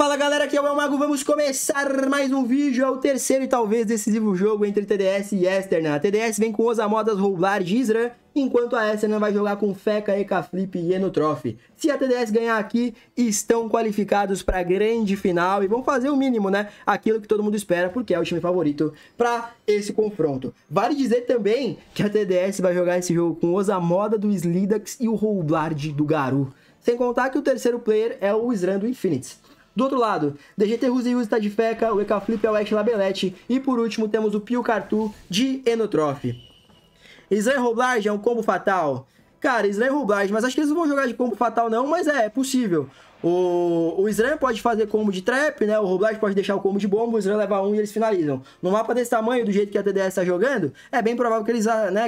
Fala galera, aqui é o Elmago, vamos começar mais um vídeo, é o terceiro e talvez decisivo jogo entre TDS e Esterna. A TDS vem com Osamodas, Roublar e Isran, enquanto a Esterna vai jogar com Feca, Ekaflip e Enotrof. Se a TDS ganhar aqui, estão qualificados para a grande final e vão fazer o mínimo, né? Aquilo que todo mundo espera, porque é o time favorito para esse confronto. Vale dizer também que a TDS vai jogar esse jogo com Osamoda do Slidax e o Roublar do Garu. Sem contar que o terceiro player é o Isran do Infinity. Do outro lado, DGT Ruzius está de Feca, o Ekaflip é o Ash Labelete e por último temos o Pio Cartu de Enotrof. Isran e Roublar é um combo fatal. Cara, Isran e Roublar, mas acho que eles não vão jogar de combo fatal não, mas é possível. O Isran pode fazer combo de trap, né? O Roublar pode deixar o combo de bomba, o Isran leva um e eles finalizam. No mapa desse tamanho, do jeito que a TDS está jogando, é bem provável que eles,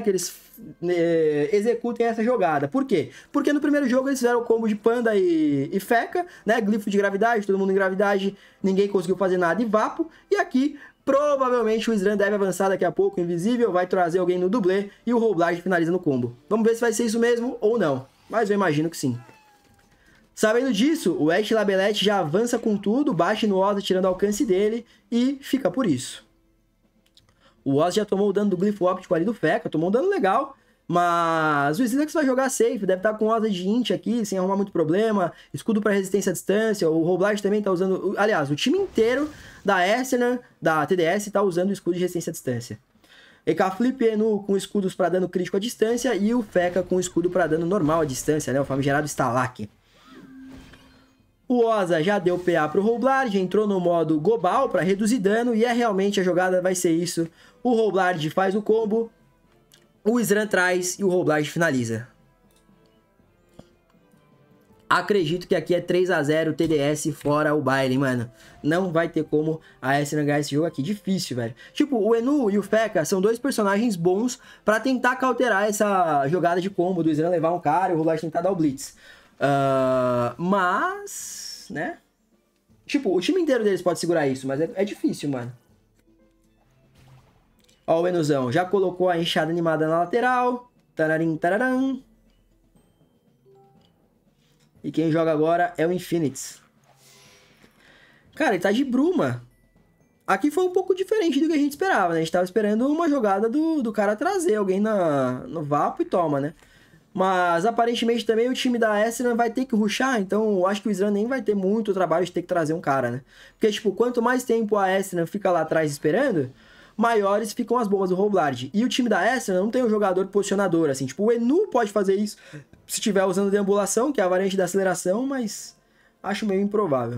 executem essa jogada. Por quê? Porque no primeiro jogo eles fizeram o combo de Panda e Feca, né? Glifo de gravidade, todo mundo em gravidade, ninguém conseguiu fazer nada e Vapo. E aqui, provavelmente o Isran deve avançar daqui a pouco, invisível, vai trazer alguém no dublê e o Roublar finaliza no combo. Vamos ver se vai ser isso mesmo ou não, mas eu imagino que sim. Sabendo disso, o Ash Labelete já avança com tudo, baixa no Oz tirando o alcance dele e fica por isso. O Oz já tomou o dano do glifo óptico ali do Feca, tomou um dano legal, mas o Slidax vai jogar safe, deve estar com Oz de int aqui, sem arrumar muito problema, escudo para resistência à distância, o Roublar também está usando, aliás, o time inteiro da Esterna, da TDS, está usando o escudo de resistência à distância. Ekaflip e Enu com escudos para dano crítico à distância e o Feca com escudo para dano normal à distância, né, o famigerado Stalak. O Oza já deu PA para o Roublar, já entrou no modo global para reduzir dano e realmente a jogada vai ser isso. O Roublar faz o combo, o Isran traz e o Roublar finaliza. Acredito que aqui é 3 a 0 TDS fora o baile, mano. Não vai ter como a Esterna ganhar esse jogo aqui, difícil, velho. Tipo, o Enu e o Feca são dois personagens bons para tentar cauterar essa jogada de combo do Isran levar um cara e o Roublar tentar dar o Blitz. Mas, né? Tipo, o time inteiro deles pode segurar isso, mas é difícil, mano. Ó, o Enuzão já colocou a enxada animada na lateral. Tararim, tararam. E quem joga agora é o Infinity. Cara, ele tá de Bruma. Aqui foi um pouco diferente do que a gente esperava, né? A gente tava esperando uma jogada do cara trazer alguém no Vapo e toma, né? Mas aparentemente também o time da Esterna vai ter que rushar, então eu acho que o Isran nem vai ter muito trabalho de ter que trazer um cara, né? Porque, tipo, quanto mais tempo a Esterna fica lá atrás esperando, maiores ficam as bombas do Roublar. E o time da Esterna não tem um jogador posicionador, assim. Tipo, o Enu pode fazer isso se estiver usando deambulação, que é a variante da aceleração, mas acho meio improvável.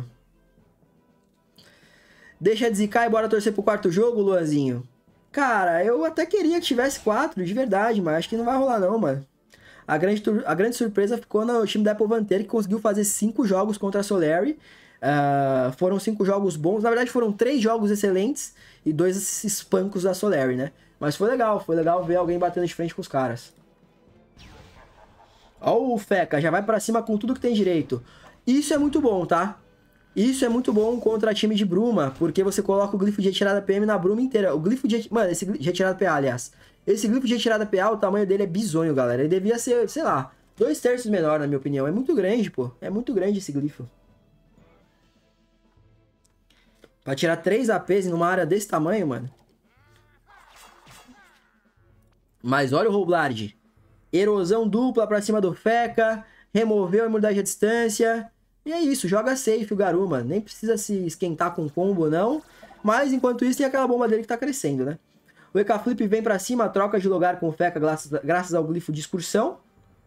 Deixa de zicar e bora torcer pro quarto jogo, Luanzinho. Cara, eu até queria que tivesse 4, de verdade, mas acho que não vai rolar não, mano. A grande surpresa ficou no time da Apple Vanter, que conseguiu fazer 5 jogos contra a Solary. Foram 5 jogos bons. Na verdade, foram 3 jogos excelentes e 2 espancos da Solary, né? Mas foi legal ver alguém batendo de frente com os caras. Ó o Feca, já vai pra cima com tudo que tem direito. Isso é muito bom, tá? Isso é muito bom contra time de Bruma, porque você coloca o glifo de retirada PM na Bruma inteira. O glifo de... Mano, esse de retirada PA, aliás. Esse glifo de retirada PA, o tamanho dele é bizonho, galera. Ele devia ser, sei lá, 2/3 menor, na minha opinião. É muito grande, pô. É muito grande esse glifo. Pra tirar 3 APs numa área desse tamanho, mano. Mas olha o Roublar. Erosão dupla pra cima do Feca. Removeu a imunidade à distância. E é isso, joga safe o Garu, mano. Nem precisa se esquentar com combo, não. Mas enquanto isso tem aquela bomba dele que tá crescendo, né? O Ekaflip vem pra cima, troca de lugar com o Feca graças ao glifo de excursão.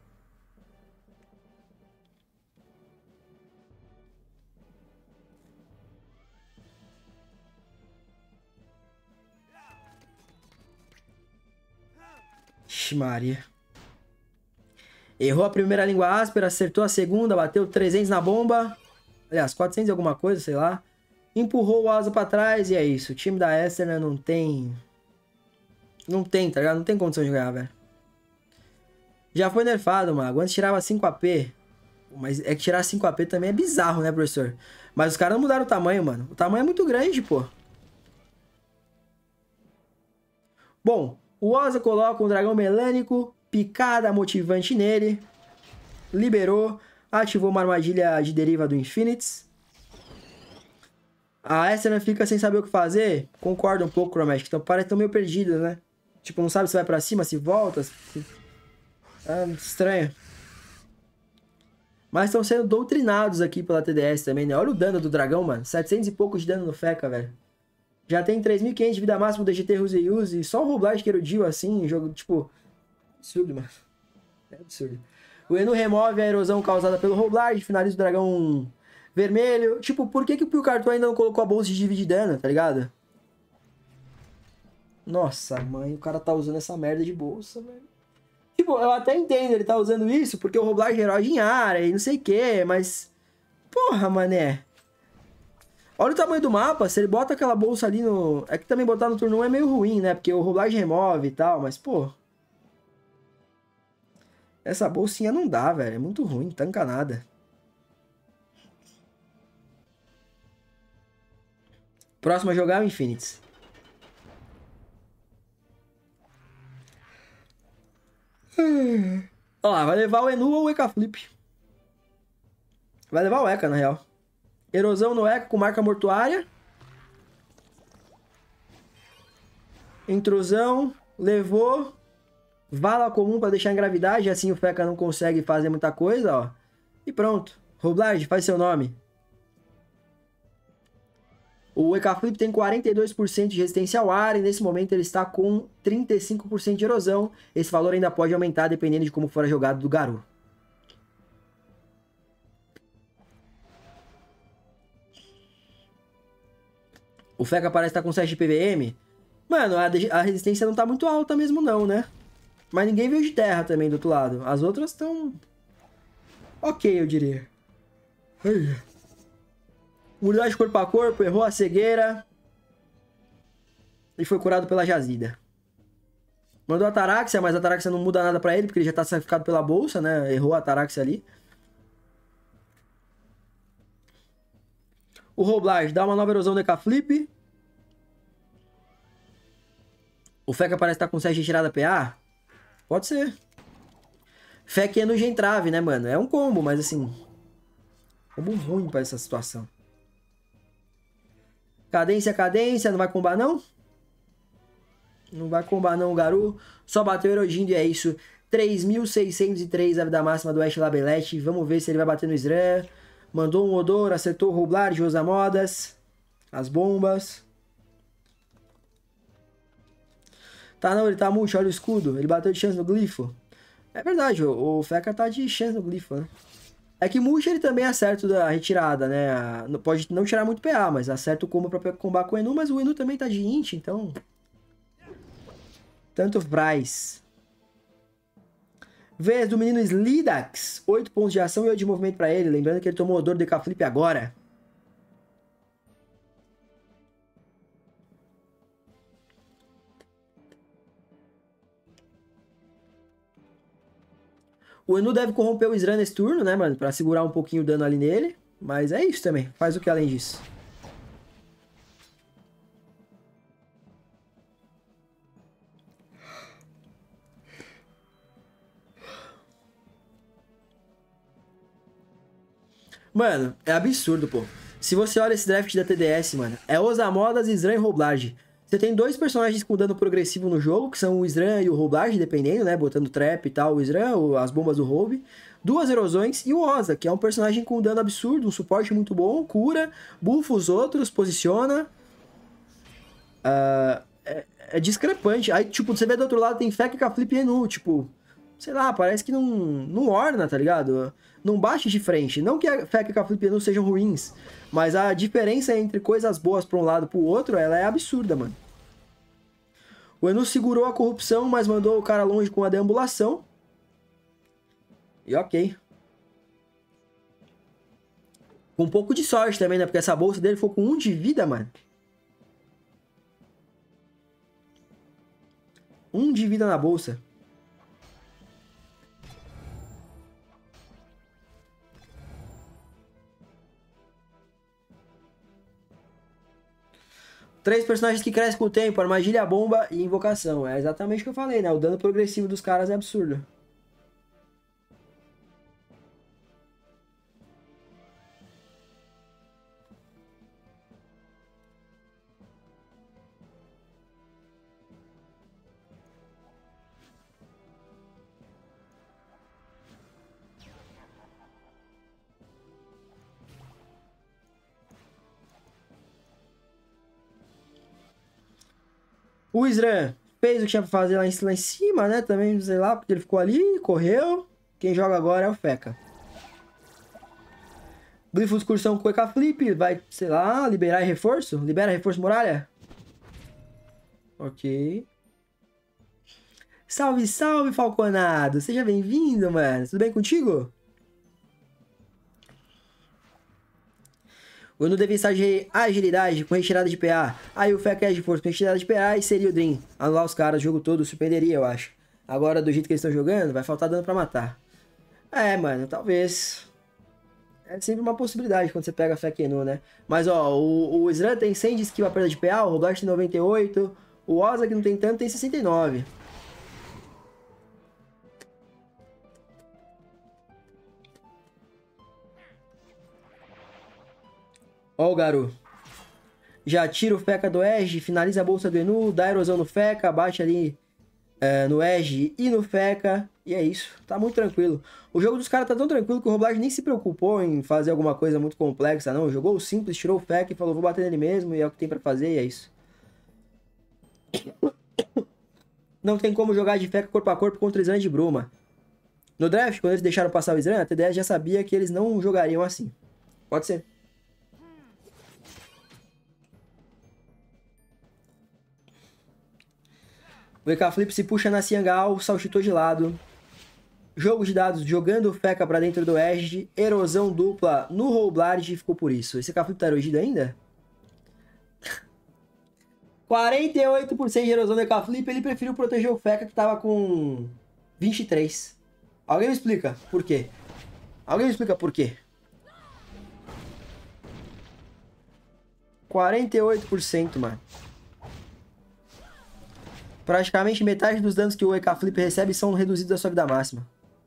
Ixi, Maria. Errou a primeira língua áspera, acertou a segunda, bateu 300 na bomba. Aliás, 400 e alguma coisa, sei lá. Empurrou o Asa pra trás e é isso. O time da Esterna não tem... Não tem, tá ligado? Não tem condição de ganhar, velho. Já foi nerfado, mago. Antes tirava 5 AP. Mas é que tirar 5 AP também é bizarro, né, professor? Mas os caras não mudaram o tamanho, mano. O tamanho é muito grande, pô. Bom, o Oza coloca um dragão melânico, picada motivante nele. Liberou. Ativou uma armadilha de deriva do Infinity. A Estra fica sem saber o que fazer? Concordo um pouco, Chromatic. Então parece que estão meio perdidas, né? Tipo, não sabe se vai pra cima, se volta. Estranho. Mas estão sendo doutrinados aqui pela TDS também, né? Olha o dano do dragão, mano. 700 e poucos de dano no Feca, velho. Já tem 3.500 de vida máxima do DGT Ruse Use. Só o Rublard que erudiu assim, jogo, tipo... Absurdo, mano. É absurdo. O Enu remove a erosão causada pelo Rublard, finaliza o dragão vermelho. Tipo, por que o Pio Cartoon ainda não colocou a bolsa de dividir dano, tá ligado? Nossa, mãe, o cara tá usando essa merda de bolsa, velho. Tipo, eu até entendo ele tá usando isso porque o Rublard é herói em área e não sei o que, mas... Porra, mané. Olha o tamanho do mapa, se ele bota aquela bolsa ali no... É que também botar no turno 1 é meio ruim, né? Porque o Rublard remove e tal, mas, pô... Essa bolsinha não dá, velho. É muito ruim, tanca nada. Próximo a jogar é o Infinities. Ó lá, vai levar o Enu ou o Eka Flip. Vai levar o Eka, na real. Erosão no Eka com marca mortuária. Intrusão. Levou. Vala comum pra deixar em gravidade. Assim o Feca não consegue fazer muita coisa, ó. E pronto. Rublard, faz seu nome. O Eka Flip tem 42% de resistência ao ar e nesse momento ele está com 35% de erosão. Esse valor ainda pode aumentar dependendo de como for a jogada do Garu. O Feca parece estar com 7 de PVM. Mano, a resistência não tá muito alta mesmo não, né? Mas ninguém veio de terra também do outro lado. As outras estão... Ok, eu diria. Unidade corpo a corpo, errou a cegueira. E foi curado pela jazida. Mandou a Taraxia, mas a Taraxia não muda nada pra ele, porque ele já tá sacrificado pela bolsa, né? Errou a Taraxia ali. O Rublard dá uma nova erosão do Eka Flip. O Feca parece estar com 7 de tirada PA. Pode ser. Feca e Enu entrave, né, mano? É um combo, mas assim... Combo ruim pra essa situação. Cadência, cadência. Não vai combar, não? Não vai combar, não, Garu. Só bateu o Erodindo e é isso. 3.603 a vida máxima do Ash Labelete. Vamos ver se ele vai bater no Sran. Mandou um Odor, acertou o Rublard, usa modas. As bombas. Tá, não, ele tá multi, olha o escudo. Ele bateu de chance no glifo. É verdade, o Feca tá de chance no glifo, né? É que multi ele também acerta da retirada, né? Pode não tirar muito PA, mas acerta o combo pra combar com o Enu, mas o Enu também tá de int, então... Tanto faz. Vez do menino Slidax. 8 pontos de ação e 8 de movimento pra ele. Lembrando que ele tomou o dor do Eka Flip agora. O Enu deve corromper o Sran nesse turno, né, mano? Pra segurar um pouquinho o dano ali nele. Mas é isso também. Faz o que além disso. Mano, é absurdo, pô. Se você olha esse draft da TDS, mano, é Osamodas, Sran e Rublard. Você tem dois personagens com dano progressivo no jogo, que são o Sran e o Rublard, dependendo, né? Botando trap e tal, o Sran, as bombas do Roube. Duas erosões e o Oza, que é um personagem com dano absurdo, um suporte muito bom, cura, buffa os outros, posiciona. É discrepante. Aí, tipo, você vê do outro lado tem Feca, Flip e Enu, tipo... Sei lá, parece que não orna, tá ligado? Não bate de frente. Não que a Feca e a Flip Enu sejam ruins, mas a diferença entre coisas boas pra um lado e pro outro, ela é absurda, mano. O Enu segurou a corrupção, mas mandou o cara longe com a deambulação. E ok. Com um pouco de sorte também, né? Porque essa bolsa dele foi com 1 de vida, mano. 1 de vida na bolsa. Três personagens que crescem com o tempo, armadilha, bomba e invocação. É exatamente o que eu falei, né? O dano progressivo dos caras é absurdo. O Sran fez o que tinha pra fazer lá em cima, né? Também, sei lá, porque ele ficou ali, correu. Quem joga agora é o Feca. Glifo de excursão com o EK Flip. Vai, sei lá, liberar reforço? Libera reforço muralha? Ok. Salve, salve, Falconado! Seja bem-vindo, mano. Tudo bem contigo? O Enu deve estar de agilidade com retirada de PA. Aí o Feca é de força com retirada de PA e seria o Dream. Anular os caras, o jogo todo surpreenderia, eu acho. Agora, do jeito que eles estão jogando, vai faltar dano pra matar. É, mano, talvez. É sempre uma possibilidade quando você pega a Feca Enu, né? Mas, ó, o Sran tem 100 de skill a perda de PA, o Roblox tem 98, o Oza, que não tem tanto, tem 69. Ó o Garu. Já tira o Feca do Edge, finaliza a bolsa do Enu, dá erosão no Feca, bate ali no Edge e no Feca. E é isso. Tá muito tranquilo. O jogo dos caras tá tão tranquilo que o Roblox nem se preocupou em fazer alguma coisa muito complexa, não. Jogou o simples, tirou o Feca e falou, vou bater nele mesmo, e é o que tem pra fazer, e é isso. Não tem como jogar de Feca corpo a corpo contra o Sran de Bruma. No draft, quando eles deixaram passar o Sran, a TDS já sabia que eles não jogariam assim. Pode ser. O EK Flip se puxa na Ciangal, saltitou de lado. Jogo de dados, jogando o Feca pra dentro do Edge. Erosão dupla no Rollblade e ficou por isso. Esse EK Flip tá erodido ainda? 48% de erosão do EK Flip. Ele preferiu proteger o Feca que tava com 23. Alguém me explica por quê? Alguém me explica por quê? 48%, mano. Praticamente metade dos danos que o EK Flip recebe são reduzidos da sua vida máxima.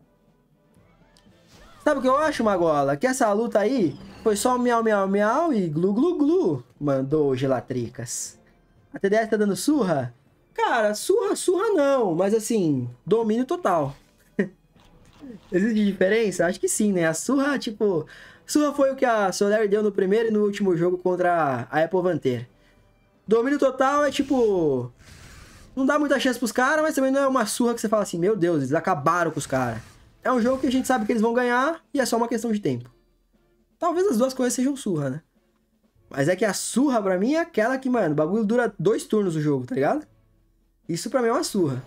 Sabe o que eu acho, Magola? Que essa luta aí foi só miau, miau, miau e glu, glu, glu. Mandou Gelatricas. A TDS tá dando surra? Cara, surra não. Mas assim, domínio total. Existe diferença? Acho que sim, né? A surra, tipo... Surra foi o que a Solary deu no primeiro e no último jogo contra a Apple Vanter. Domínio total é tipo... Não dá muita chance pros caras, mas também não é uma surra que você fala assim, meu Deus, eles acabaram com os caras. É um jogo que a gente sabe que eles vão ganhar e é só uma questão de tempo. Talvez as duas coisas sejam surra, né? Mas é que a surra pra mim é aquela que, mano, o bagulho dura 2 turnos o jogo, tá ligado? Isso pra mim é uma surra.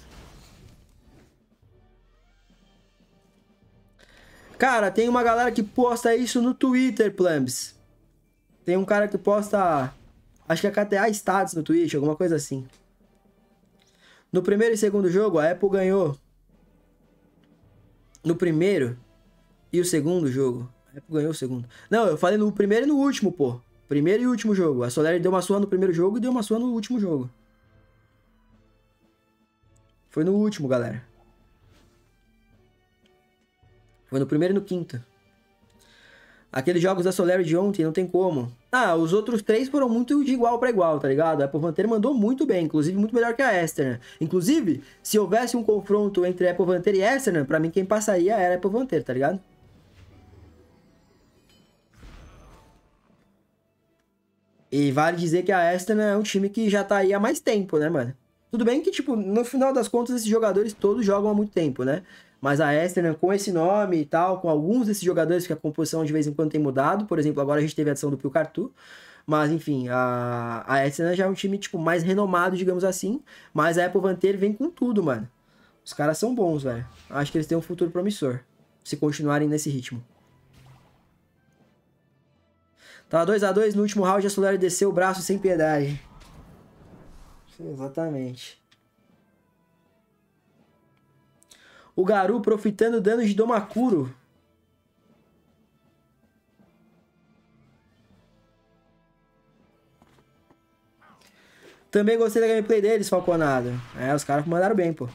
Cara, tem uma galera que posta isso no Twitter, Plums. Tem um cara que posta, acho que é KTA Stats no Twitch, alguma coisa assim. No primeiro e segundo jogo, a Apple ganhou. No primeiro e o segundo jogo. A Apple ganhou o segundo. Não, eu falei no primeiro e no último, pô. Primeiro e último jogo. A Solary deu uma surra no primeiro jogo e deu uma surra no último jogo. Foi no último, galera. Foi no primeiro e no quinto. Aqueles jogos da Solary de ontem, não tem como. Ah, os outros 3 foram muito de igual para igual, tá ligado? A Apple Vanter mandou muito bem, inclusive muito melhor que a Esterna. Inclusive, se houvesse um confronto entre a Apple Vanter e a Esterna, pra mim quem passaria era a Apple Vanter, tá ligado? E vale dizer que a Esterna é um time que já tá aí há mais tempo, né, mano? Tudo bem que, tipo, no final das contas, esses jogadores todos jogam há muito tempo, né? Mas a Esterna, com esse nome e tal, com alguns desses jogadores que a composição de vez em quando tem mudado, por exemplo, agora a gente teve a adição do Pilcartu, mas enfim, a Esterna já é um time, tipo, mais renomado, digamos assim, mas a Apple Vanter vem com tudo, mano. Os caras são bons, velho. Acho que eles têm um futuro promissor, se continuarem nesse ritmo. Tava 2x2 no último round, a Solary desceu o braço sem piedade. Exatamente. O Garu profitando danos de Domakuro. Também gostei da gameplay deles, Falconado. É, os caras mandaram bem, pô.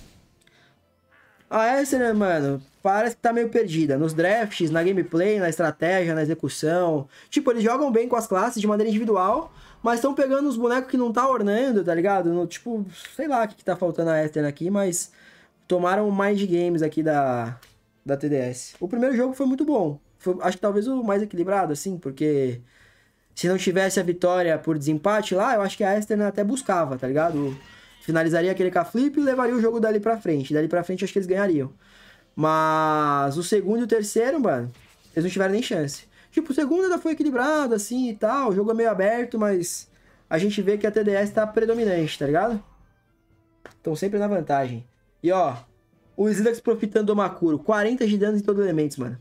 A essa, né, mano? Parece que tá meio perdida. Nos drafts, na gameplay, na estratégia, na execução. Tipo, eles jogam bem com as classes de maneira individual, mas estão pegando os bonecos que não tá ornando, tá ligado? No, tipo, sei lá o que tá faltando a Esterna aqui, mas tomaram o mind games aqui da TDS. O primeiro jogo foi muito bom. Foi, acho que talvez o mais equilibrado, assim, porque Se não tivesse a vitória por desempate lá, eu acho que a Esther até buscava, tá ligado? Finalizaria aquele K-flip e levaria o jogo dali pra frente. Dali pra frente, acho que eles ganhariam. Mas o segundo e o terceiro, mano, eles não tiveram nem chance. Tipo, o segundo ainda foi equilibrado, assim, e tal. O jogo é meio aberto, mas a gente vê que a TDS tá predominante, tá ligado? Estão sempre na vantagem. E, ó, o Slix profitando do Makuro. 40 de dano em todos os elementos, mano.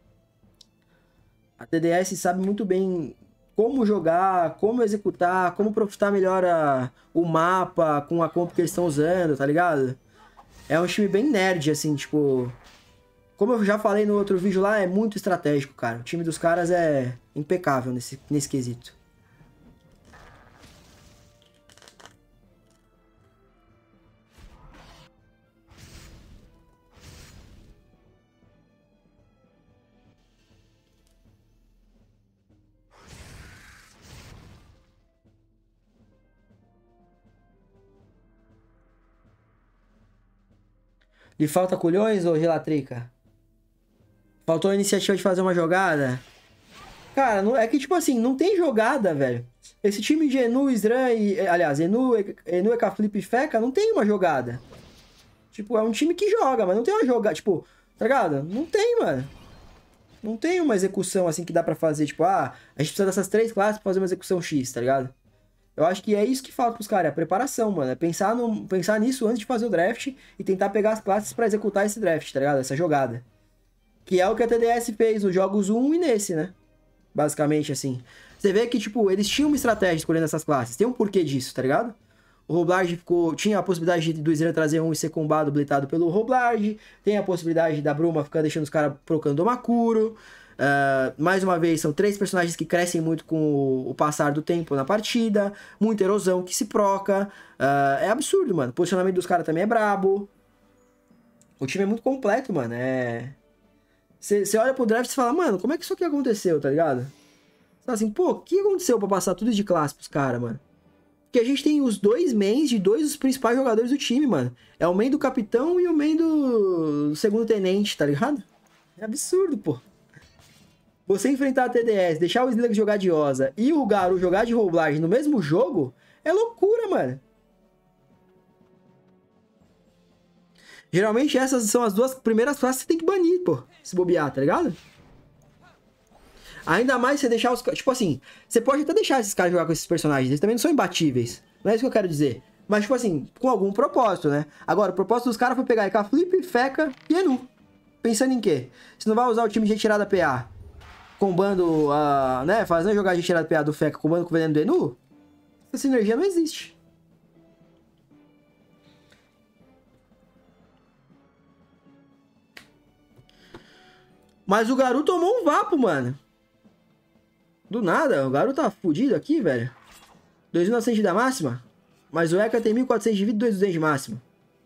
A TDS sabe muito bem como jogar, como executar, como profitar melhor o mapa com a comp que eles estão usando, tá ligado? É um time bem nerd, assim, tipo... Como eu já falei no outro vídeo lá, é muito estratégico, cara. O time dos caras é impecável nesse quesito. Lhe falta culhões ou gelatrica? Faltou a iniciativa de fazer uma jogada? Cara, é que, tipo assim, não tem jogada, velho. Esse time de Enu, Sran e... Aliás, Enu, Ekaflip e Feca não tem uma jogada. Tipo, é um time que joga, mas não tem uma jogada. Tipo, tá ligado? Não tem, mano. Não tem uma execução assim que dá pra fazer. Tipo, a gente precisa dessas 3 classes pra fazer uma execução X, tá ligado? Eu acho que é isso que falta pros caras, é a preparação, mano. É pensar nisso antes de fazer o draft e tentar pegar as classes pra executar esse draft, tá ligado? Essa jogada. Que é o que a TDS fez nos jogos 1 e nesse, né? Basicamente, assim. Você vê que, tipo, eles tinham uma estratégia escolhendo essas classes. Tem um porquê disso, tá ligado? O Roblard tinha a possibilidade do Sran trazer um e ser combado, blitado pelo Roblard. Tem a possibilidade da Bruma ficar deixando os caras procurando o Makuro. Mais uma vez, são 3 personagens que crescem muito com o passar do tempo na partida. Muita erosão que se proca. É absurdo, mano. O posicionamento dos caras também é brabo. O time é muito completo, mano. Você olha pro draft e fala, mano, como é que isso aqui aconteceu, tá ligado? Você fala assim, pô, o que aconteceu pra passar tudo de classe pros caras, mano? Porque a gente tem os 2 mains de 2 dos principais jogadores do time, mano. É o main do capitão e o main do segundo tenente, tá ligado? É absurdo, pô. Você enfrentar a TDS, deixar o Slick jogar de Oza e o Garu jogar de Roblard no mesmo jogo, é loucura, mano. Geralmente essas são as 2 primeiras classes que você tem que banir, pô. Se bobear, tá ligado? Ainda mais você deixar os... Tipo assim, você pode até deixar esses caras jogar com esses personagens. Eles também não são imbatíveis. Não é isso que eu quero dizer. Mas, tipo assim, com algum propósito, né? Agora, o propósito dos caras foi pegar Ekaflip, Feca e Enu. Pensando em quê? Você não vai usar o time de retirada PA combando, né? Fazendo jogar de retirada PA do Feca combando com o veneno do Enu? Essa sinergia não existe. Mas o Garu tomou um vapo, mano. Do nada, o Garu tá fudido aqui, velho. 2.900 de da máxima. Mas o Eka tem 1.400 de vida e 2.200 de máxima.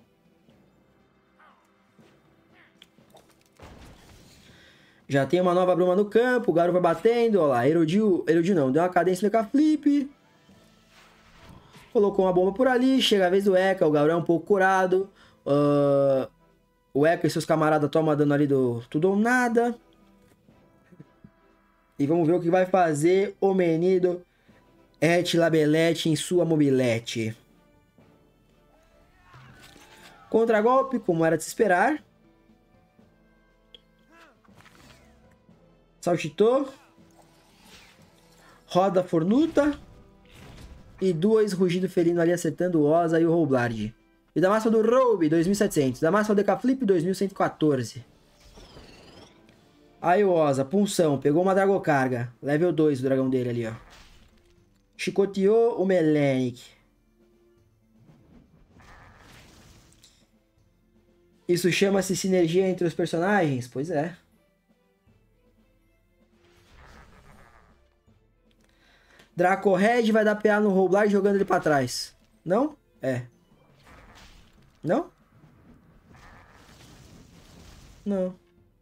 Já tem uma nova Bruma no campo. O Garu vai batendo. Ó lá, erodiu não. Deu uma cadência no K-flip. Colocou uma bomba por ali. Chega a vez do Eka. O Garu é um pouco curado. O Eka e seus camaradas tomam dano ali do tudo ou nada. E vamos ver o que vai fazer o menino Et Labelete em sua mobilete. Contragolpe, como era de se esperar. Saltitou. Roda Fornuta. E 2 Rugido Felino ali acertando o Oza e o Roblard. E da máxima do Roube, 2.700. Da máxima do Dekaflip, 2.114. Aí o Oza, punção, pegou uma Dragocarga. Level 2 do dragão dele ali, ó. Chicoteou o Melenic. Isso chama-se sinergia entre os personagens? Pois é. Draco Red vai dar PA no Roblard jogando ele pra trás. Não? É. Não? Não.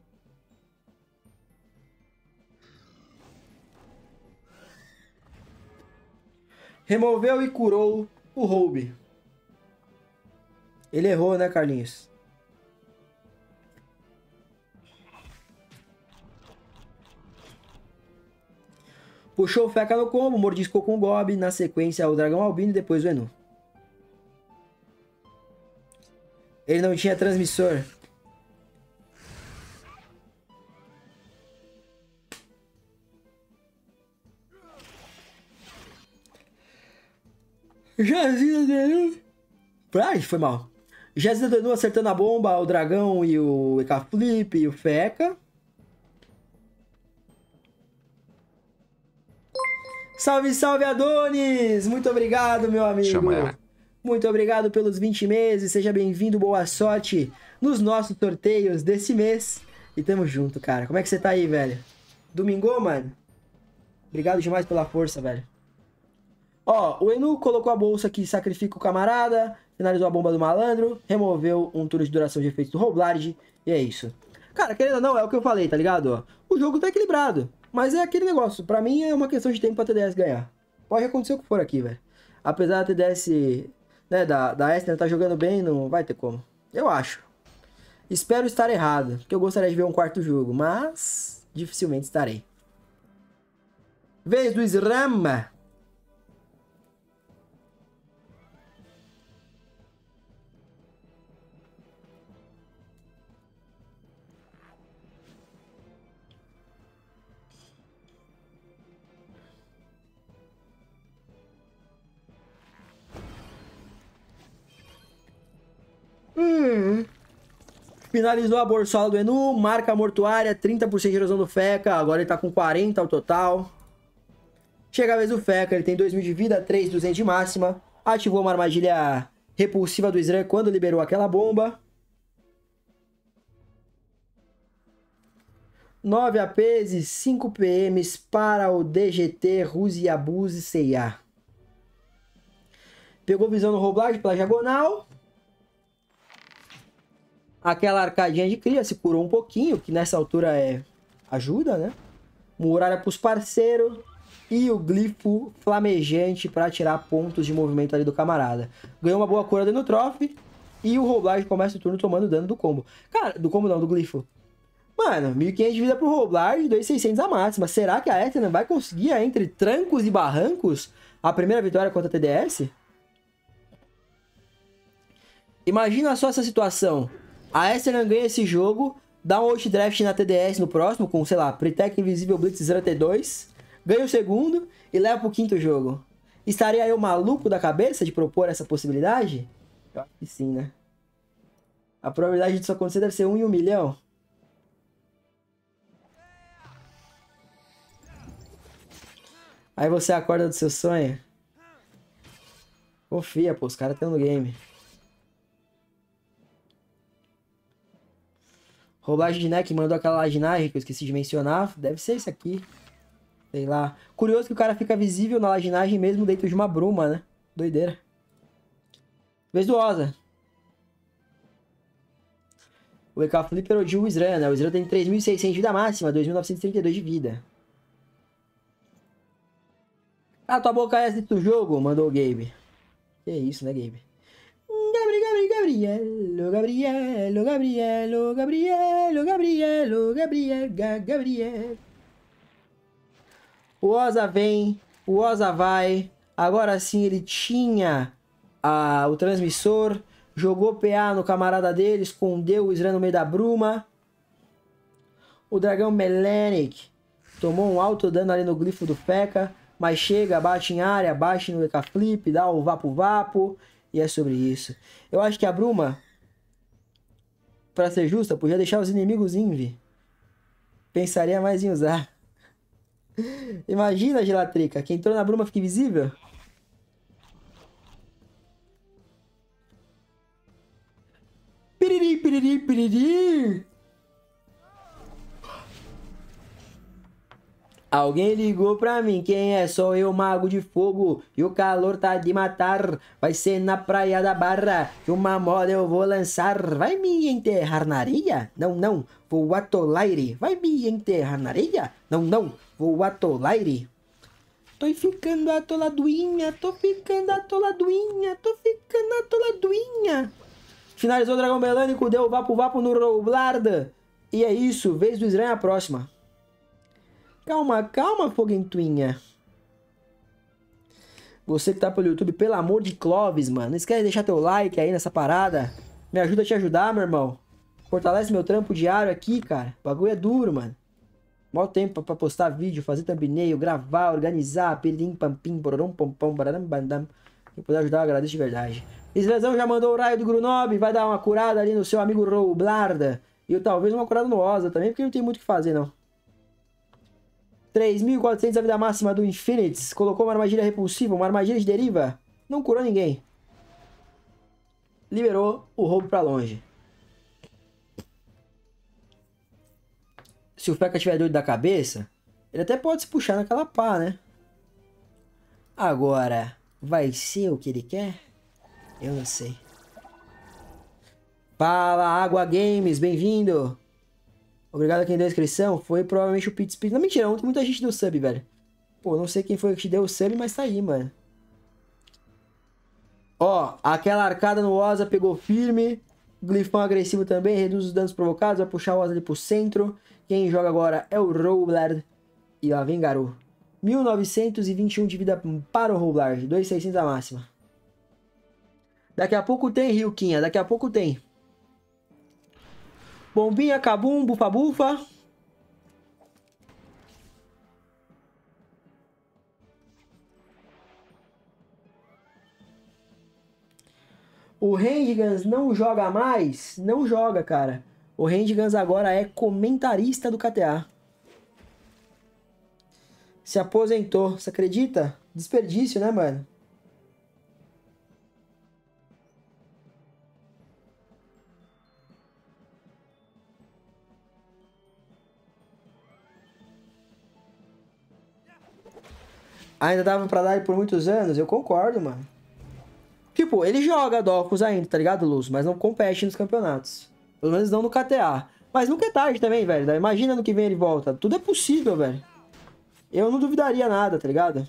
Removeu e curou o Roube. Ele errou, né, Carlinhos? Puxou o Feca no combo, mordiscou com o Gob, na sequência o Dragão Albino e depois o Enu. Ele não tinha transmissor. Jazida do Enu. Ai, foi mal. Jazida do Enu acertando a bomba, o Dragão e o EK Flip e o Feca. Salve, salve, Adonis! Muito obrigado, meu amigo. Chama ela. Muito obrigado pelos 20 meses. Seja bem-vindo, boa sorte nos nossos sorteios desse mês. E tamo junto, cara. Como é que você tá aí, velho? Domingou, mano? Obrigado demais pela força, velho. Ó, o Enu colocou a bolsa que sacrifica o camarada, finalizou a bomba do malandro, removeu um turno de duração de efeitos do Roblard, e é isso. Cara, querendo ou não, é o que eu falei, tá ligado? Ó, o jogo tá equilibrado, mas é aquele negócio. Pra mim é uma questão de tempo pra TDS ganhar. Pode acontecer o que for aqui, velho. Apesar da TDS, né, da Esther tá jogando bem, não vai ter como. Eu acho. Espero estar errado, porque eu gostaria de ver um quarto jogo, mas dificilmente estarei. Vez do Sram. Finalizou a borsola do Enu, marca mortuária, 30% de erosão do Feca, agora ele tá com 40 ao total. Chega a vez do Feca, ele tem 2.000 de vida, 3.200 de máxima. Ativou uma armadilha repulsiva do Sram quando liberou aquela bomba. 9 APs e 5 PMs para o DGT, Ruse e Abuse C&A. Pegou visão no Roblard pela diagonal. Aquela arcadinha de cria, se curou um pouquinho, que nessa altura ajuda, né? Muralha pros parceiros. E o glifo flamejante para tirar pontos de movimento ali do camarada. Ganhou uma boa cura dentro do Trophy. E o Roblard começa o turno tomando dano do combo. Cara, do combo não, do glifo. Mano, 1.500 de vida pro Roblard e 2.600 a máxima. Será que a Etna vai conseguir, entre trancos e barrancos, a primeira vitória contra a TDS? Imagina só essa situação. A Esther ganha esse jogo, dá um outdraft na TDS no próximo, com, sei lá, Pretec Invisível Blitz 0T2, ganha o segundo e leva pro quinto jogo. Estaria eu maluco da cabeça de propor essa possibilidade? Eu acho que sim, né? A probabilidade disso acontecer deve ser 1 em 1 milhão. Aí você acorda do seu sonho. Confia, pô, os caras estão no game. Roubagem de neck, mandou aquela laginagem que eu esqueci de mencionar. Deve ser isso aqui. Sei lá. Curioso que o cara fica visível na laginagem mesmo dentro de uma bruma, né? Doideira. Vez do Oza. O EK Flipper odiou o Sram, né? O Sram tem 3.600 de vida máxima, 2.932 de vida. Ah, tua boca é essa do jogo? Mandou o Gabe. Que isso, né, Gabe? Gabriel, Gabriel, Gabriel, Gabriel, Gabriel, Gabriel, Gabriel. O Oza vem, o Oza vai. Agora sim ele tinha o transmissor. Jogou PA no camarada dele, escondeu o Sram no meio da bruma. O dragão Melanic tomou um alto dano ali no glifo do Feca. Mas chega, bate em área, bate no EK Flip, dá o vapo-vapo. E é sobre isso. Eu acho que a bruma, pra ser justa, podia deixar os inimigos invi. Pensaria mais em usar. Imagina, Gelatrica, que entrou na bruma fica invisível. Piriri, piriri, piriri. Alguém ligou pra mim, quem é? Sou eu, mago de fogo, e o calor tá de matar. Vai ser na praia da Barra, que uma moda eu vou lançar. Vai me enterrar na areia? Não, não, vou atolar-lhe. Vai me enterrar na areia? Não, não, vou atolar-lhe. Tô ficando atoladuinha, tô ficando atoladuinha, tô ficando atoladuinha. Finalizou o Dragão Melânico, deu o vapo-vapo no Roblard. E é isso, vez do Sram a próxima. Calma, calma, foguentuinha. Você que tá pelo YouTube, pelo amor de Clóvis, mano. Não esquece de deixar teu like aí nessa parada. Me ajuda a te ajudar, meu irmão. Fortalece meu trampo diário aqui, cara. O bagulho é duro, mano. Mó tempo pra postar vídeo, fazer thumbnail, gravar, organizar, pirim, pampim, bororom, pom, pom, bararam, bandam. Quem puder ajudar, eu agradeço de verdade. Islezão já mandou o raio do Grunob, vai dar uma curada ali no seu amigo Roublarda. E talvez uma curada no Oza também, porque não tem muito o que fazer, não. 3.400 a vida máxima do Infinites. Colocou uma armadilha repulsiva, uma armadilha de deriva. Não curou ninguém. Liberou o roubo pra longe. Se o Feca tiver doido da cabeça, ele até pode se puxar naquela pá, né? Agora, vai ser o que ele quer? Eu não sei. Fala, Água Games, bem-vindo. Obrigado a quem deu a inscrição. Foi provavelmente o Pete Speed. Não, mentira, ontem muita gente deu sub, velho. Pô, não sei quem foi que te deu o sub, mas tá aí, mano. Ó, aquela arcada no Oza pegou firme. Glifão agressivo também, reduz os danos provocados. Vai puxar o Oza ali pro centro. Quem joga agora é o Roublar. E lá vem Garou. 1921 de vida para o Roublar. 2.600 a máxima. Daqui a pouco tem, Ryukinha. Daqui a pouco tem. Bombinha, cabum, bufa-bufa. O Rendigans não joga mais? Não joga, cara. O Rendigans agora é comentarista do KTA. Se aposentou. Você acredita? Desperdício, né, mano? Ainda dava pra dar ele por muitos anos? Eu concordo, mano. Tipo, ele joga Dofus ainda, tá ligado, Luz? Mas não compete nos campeonatos. Pelo menos não no KTA. Mas nunca é tarde também, velho. Imagina no que vem ele volta. Tudo é possível, velho. Eu não duvidaria nada, tá ligado?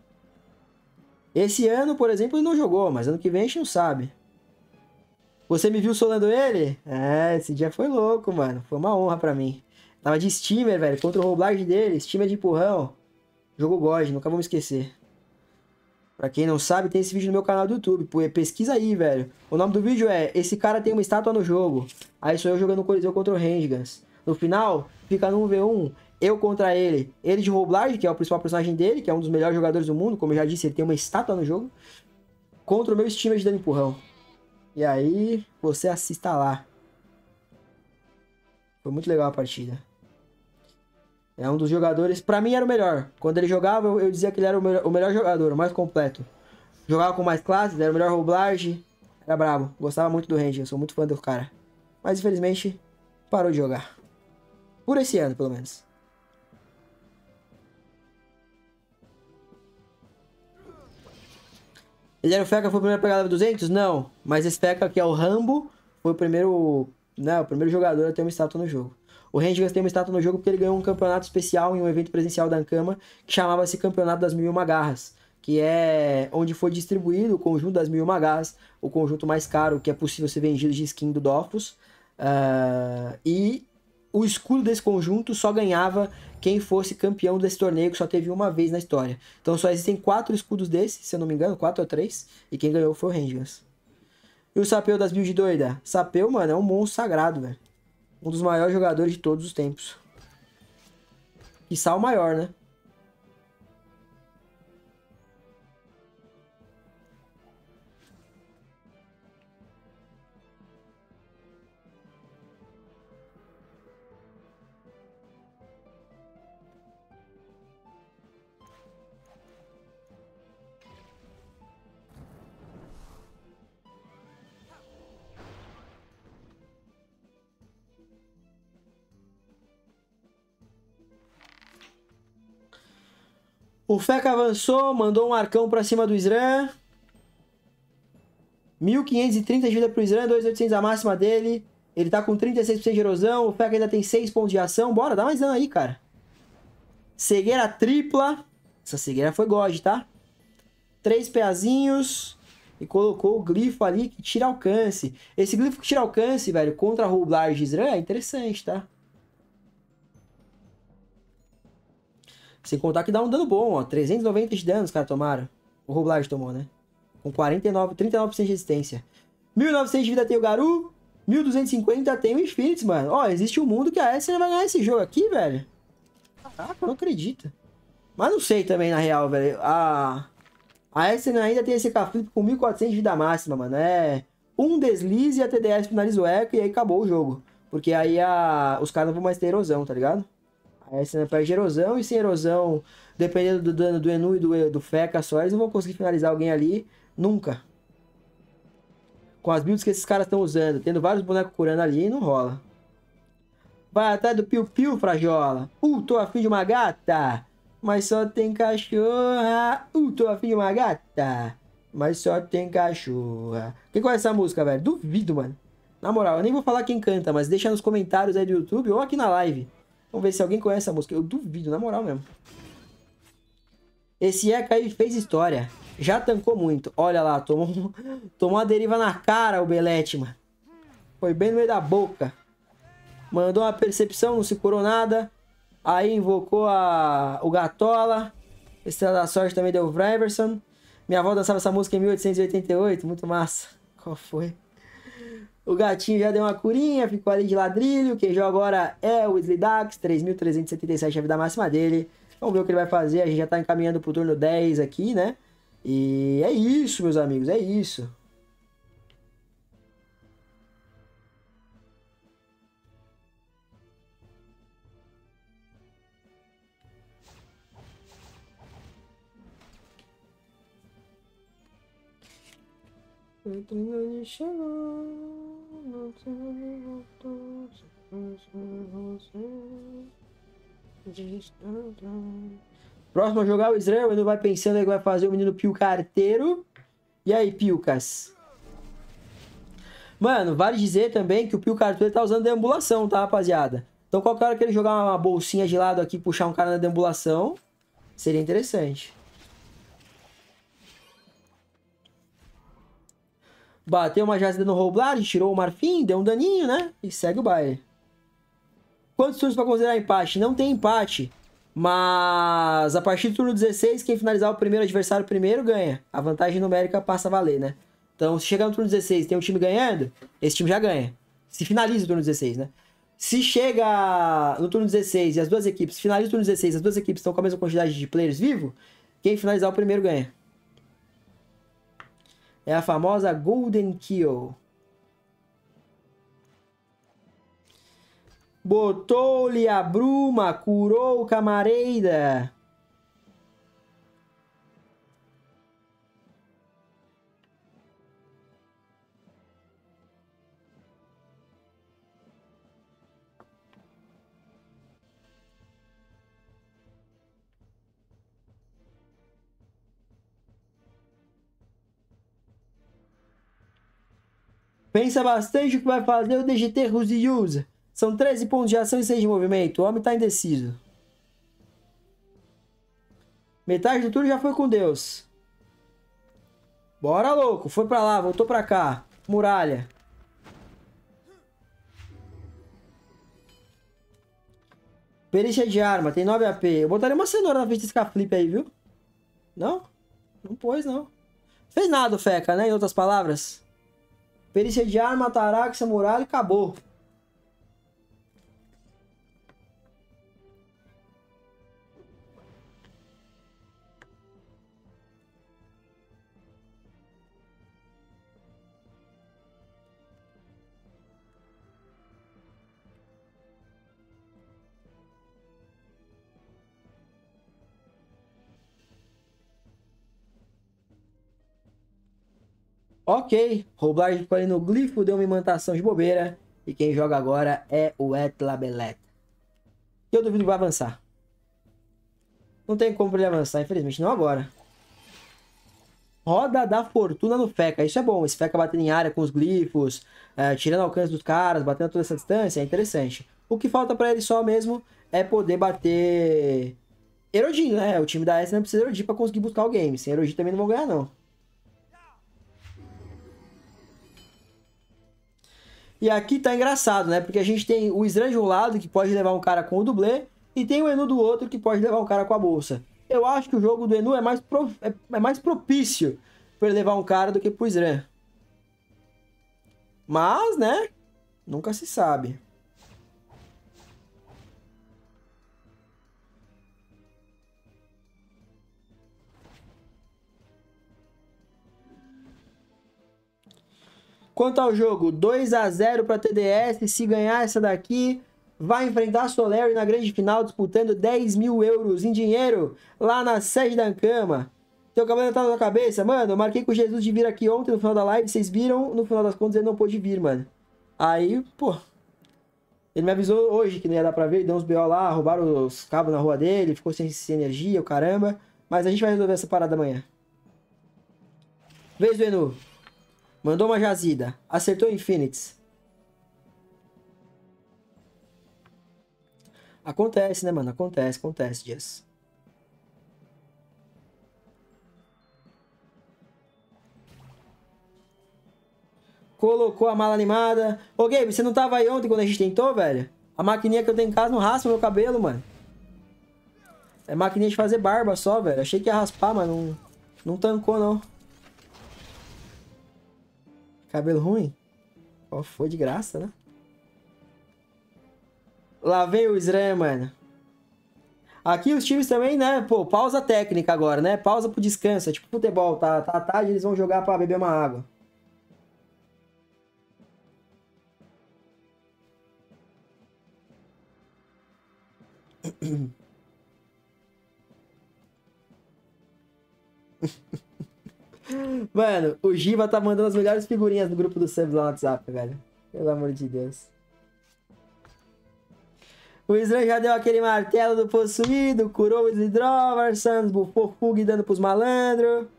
Esse ano, por exemplo, ele não jogou, mas ano que vem a gente não sabe. Você me viu solando ele? É, esse dia foi louco, mano. Foi uma honra pra mim. Tava de steamer, velho, contra o roblagem dele. Steamer de empurrão. Jogo God, nunca vou me esquecer. Pra quem não sabe, tem esse vídeo no meu canal do YouTube. Pô, pesquisa aí, velho. O nome do vídeo é Esse cara tem uma estátua no jogo. Aí sou eu jogando Coliseu contra o Rendigans. No final, fica no 1v1. Eu contra ele. Ele de Roblard, que é o principal personagem dele, que é um dos melhores jogadores do mundo. Como eu já disse, ele tem uma estátua no jogo. Contra o meu steamer de dano empurrão. E aí, você assista lá. Foi muito legal a partida. É um dos jogadores... Pra mim era o melhor. Quando ele jogava, eu dizia que ele era o melhor jogador, o mais completo. Jogava com mais classes, era o melhor Roblard. Era brabo. Gostava muito do Range, eu sou muito fã do cara. Mas infelizmente, parou de jogar. Por esse ano, pelo menos. Ele era o Feca, foi o primeiro a pegar level 200? Não. Mas esse Feca, que é o Rambo, foi o primeiro... Né, o primeiro jogador a ter uma estátua no jogo. O Rendigans tem uma estátua no jogo porque ele ganhou um campeonato especial em um evento presencial da Ankama que chamava-se Campeonato das 1001 Garras, que é onde foi distribuído o conjunto das 1001 Garras, o conjunto mais caro que é possível ser vendido de skin do Dofus. E o escudo desse conjunto só ganhava quem fosse campeão desse torneio, que só teve uma vez na história. Então só existem 4 escudos desses, se eu não me engano, 4 ou 3, e quem ganhou foi o Rendigans. E o Sapeu das builds doida? Sapeu, mano, é um monstro sagrado, velho. Um dos maiores jogadores de todos os tempos. Quiçá o maior, né? O Feca avançou, mandou um arcão pra cima do Sran. 1530 de vida pro Sran, 2.800 a máxima dele. Ele tá com 36% de erosão. O Feca ainda tem 6 pontos de ação. Bora, dá mais dano aí, cara. Cegueira tripla. Essa cegueira foi God, tá? 3 peazinhos. E colocou o glifo ali que tira alcance. Esse glifo que tira alcance, velho, contra a Roublar de Sran é interessante, tá? Sem contar que dá um dano bom, ó. 390 de dano os caras tomaram. O Roblard tomou, né? Com 39% de resistência. 1900 de vida tem o Garu. 1250 tem o Infinity, mano. Ó, existe um mundo que a Essence vai ganhar esse jogo aqui, velho. Caraca, eu não acredito. Mas não sei também, na real, velho. A Essence ainda tem esse Caflip com 1400 de vida máxima, mano. É um deslize e a TDS finaliza o eco e aí acabou o jogo. Porque aí os caras não vão mais ter erosão, tá ligado? A Essence perde erosão e sem erosão, dependendo do dano do Enu e do Feca só, eles não vão conseguir finalizar alguém ali nunca. Com as builds que esses caras estão usando, tendo vários bonecos curando ali, não rola. Vai atrás do piu-piu, Frajola. Tô afim de uma gata, mas só tem cachorra. Tô afim de uma gata, mas só tem cachorra. Quem conhece essa música, velho? Duvido, mano. Na moral, eu nem vou falar quem canta, mas deixa nos comentários aí do YouTube ou aqui na live. Vamos ver se alguém conhece essa música. Eu duvido, na moral mesmo. Esse Eka aí fez história. Já tancou muito. Olha lá, tomou uma deriva na cara o Belete, mano. Foi bem no meio da boca. Mandou uma percepção, não se curou nada. Aí invocou o Gatola. Estrela da Sorte também deu o Vreverson. Minha avó dançava essa música em 1888. Muito massa. Qual foi? O gatinho já deu uma curinha, ficou ali de ladrilho. Quem joga agora é o Slidax, 3.377 a vida máxima dele. Vamos ver o que ele vai fazer. A gente já tá encaminhando pro turno 10 aqui, né? E é isso, meus amigos, é isso. Próximo a jogar o Israel, ele vai pensando aí que vai fazer o menino Pio Carteiro. E aí, Piucas? Mano, vale dizer também que o Pio Carteiro tá usando deambulação, tá, rapaziada? Então qualquer hora que ele jogar uma bolsinha de lado aqui e puxar um cara na deambulação, seria interessante. Bateu uma jazida no Roblard, tirou o Marfim, deu um daninho, né? E segue o baile. Quantos turnos para considerar empate? Não tem empate. Mas a partir do turno 16, quem finalizar o primeiro adversário primeiro ganha. A vantagem numérica passa a valer, né? Então, se chegar no turno 16 e tem um time ganhando, esse time já ganha. Se finaliza o turno 16, né? Se chega no turno 16 e as duas equipes finalizam o turno 16, as duas equipes estão com a mesma quantidade de players vivos, quem finalizar o primeiro ganha. É a famosa Golden Kill. Botou-lhe a bruma, curou o camareira. Pensa bastante o que vai fazer o DGT Ruziusa. São 13 pontos de ação e 6 de movimento. O homem tá indeciso. Metade do turno já foi com Deus. Bora, louco. Foi pra lá, voltou pra cá. Muralha. Perícia de arma, tem 9 AP. Eu botaria uma cenoura na frente desse Caflip aí, viu? Não? Não pôs, não. Fez nada o Feca, né? Em outras palavras. Perícia de arma, Taraxa, muralha e acabou. Ok, Roblard ficou ali no glifo, deu uma imantação de bobeira. E quem joga agora é o Etlabeleta. Eu duvido que vai avançar. Não tem como ele avançar, infelizmente. Não agora. Roda da fortuna no Feca. Isso é bom. Esse Feca batendo em área com os glifos, tirando alcance dos caras, batendo toda essa distância. É interessante. O que falta pra ele só mesmo é poder bater Erodin, né? O time da S não precisa de Erodin pra conseguir buscar o game. Sem Erodin também não vão ganhar, não. E aqui tá engraçado, né? Porque a gente tem o Sran de um lado, que pode levar um cara com o dublê, e tem o Enu do outro, que pode levar um cara com a bolsa. Eu acho que o jogo do Enu é mais propício pra ele levar um cara do que pro Sran. Mas, né? Nunca se sabe. Quanto ao jogo, 2-0 para TDS. Se ganhar essa daqui, vai enfrentar a Solary na grande final, disputando 10 mil euros em dinheiro lá na sede da Ankama. Teu cabelo tá na cabeça? Mano, eu marquei com o Jesus de vir aqui ontem no final da live. Vocês viram? No final das contas, ele não pôde vir, mano. Aí, pô. Ele me avisou hoje que não ia dar pra ver. Deu uns BO lá, roubaram os cabos na rua dele. Ficou sem energia, o caramba. Mas a gente vai resolver essa parada amanhã. Vez do Enu. Mandou uma jazida. Acertou Infinites. Acontece, né, mano? Acontece, Dias. Colocou a mala animada. Ô, Gabe, você não tava aí ontem quando a gente tentou, velho? A maquininha que eu tenho em casa não raspa meu cabelo, mano. É maquininha de fazer barba só, velho. Achei que ia raspar, mas não tancou, não. Cabelo ruim? Ó, foi de graça, né? Lá vem o Sran, mano. Aqui os times também, né? Pô, pausa técnica agora, né? Pausa pro descanso. É tipo futebol, tá tarde, eles vão jogar pra beber uma água. Mano, o Giba tá mandando as melhores figurinhas do grupo do subs lá no WhatsApp, velho. Pelo amor de Deus. O Sran já deu aquele martelo do possuído, curou o Slidrover, Sans bufou Fug dando pros malandros.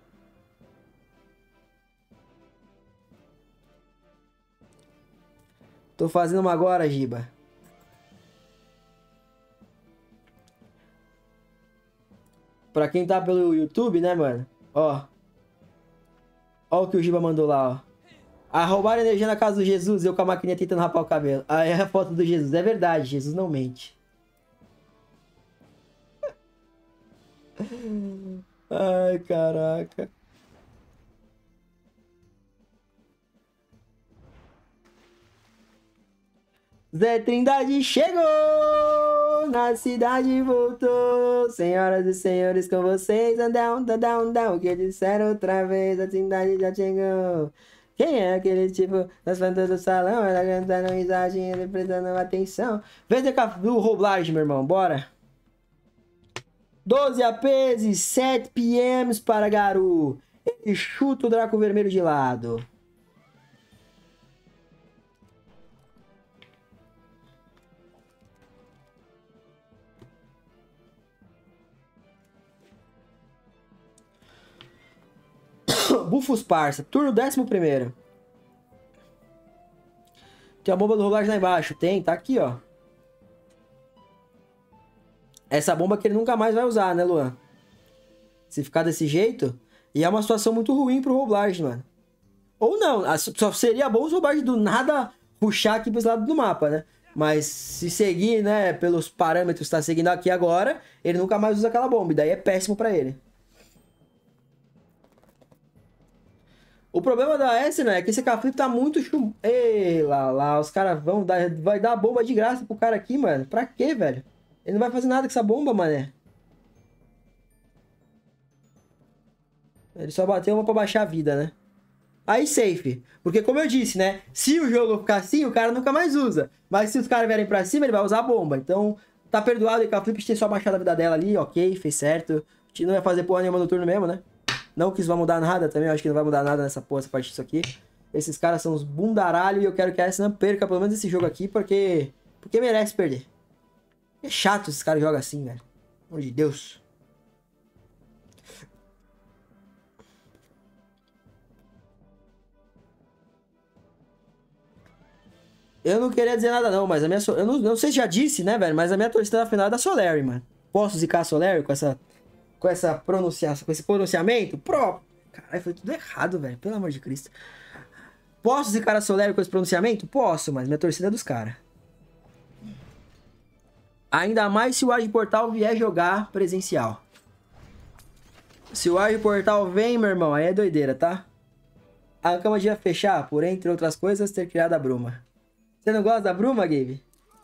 Tô fazendo uma agora, Giba. Pra quem tá pelo YouTube, né, mano? Ó. Ó o que o Giba mandou lá, ó. A roubar energia na casa do Jesus, eu com a maquininha tentando rapar o cabelo. Aí é a foto do Jesus. É verdade, Jesus não mente. Ai, caraca. Zé Trindade chegou! Na cidade voltou! Senhoras e senhores, com vocês, down, o que disseram outra vez, a Trindade já chegou! Quem é aquele tipo das plantas do salão? Ela cantando risadinha, ele prestando atenção. Vem do Roblage, meu irmão, bora! 12 APs e 7 PMs para Garu. Ele chuta o Draco Vermelho de lado. Bufos parça. Turno 11º. Tem a bomba do rolagem lá embaixo. Tem, tá aqui, ó. Essa bomba que ele nunca mais vai usar, né, Luan? Se ficar desse jeito. E é uma situação muito ruim pro Roblage, mano. Ou não. Só seria bom os Roblage do nada puxar aqui pros lados do mapa, né? Mas se seguir, né, pelos parâmetros que tá seguindo aqui agora, ele nunca mais usa aquela bomba. E daí é péssimo pra ele. O problema da S, né, é que esse Caflip tá muito chum... Ei, lá, os caras vai dar bomba de graça pro cara aqui, mano. Pra quê, velho? Ele não vai fazer nada com essa bomba, mané. Ele só bateu uma pra baixar a vida, né? Aí, safe. Porque, como eu disse, né? Se o jogo ficar assim, o cara nunca mais usa. Mas se os caras vierem pra cima, ele vai usar a bomba. Então, tá perdoado o Caflip ter só baixado a vida dela ali. Ok, fez certo. A gente não ia fazer porra nenhuma no turno mesmo, né? Não que isso vai mudar nada também, eu acho que não vai mudar nada nessa porra, essa parte disso aqui. Esses caras são uns bundaralho e eu quero que a S não perca pelo menos esse jogo aqui, porque merece perder. É chato esses caras jogam assim, velho. Pelo amor de Deus. Eu não queria dizer nada não, mas a minha... Eu não sei se já disse, né, velho, mas a minha torcida na final é da Solary, mano. Posso zicar a Solary com essa pronunciação, com esse pronunciamento? Caralho, foi tudo errado, velho. Pelo amor de Cristo. Posso zicar a Solary com esse pronunciamento? Posso, mas minha torcida é dos caras. Ainda mais se o Age Portal vier jogar presencial. Se o Arge Portal vem, meu irmão, aí é doideira, tá? A cama devia fechar, por entre outras coisas, ter criado a Bruma. Você não gosta da Bruma, Gabe?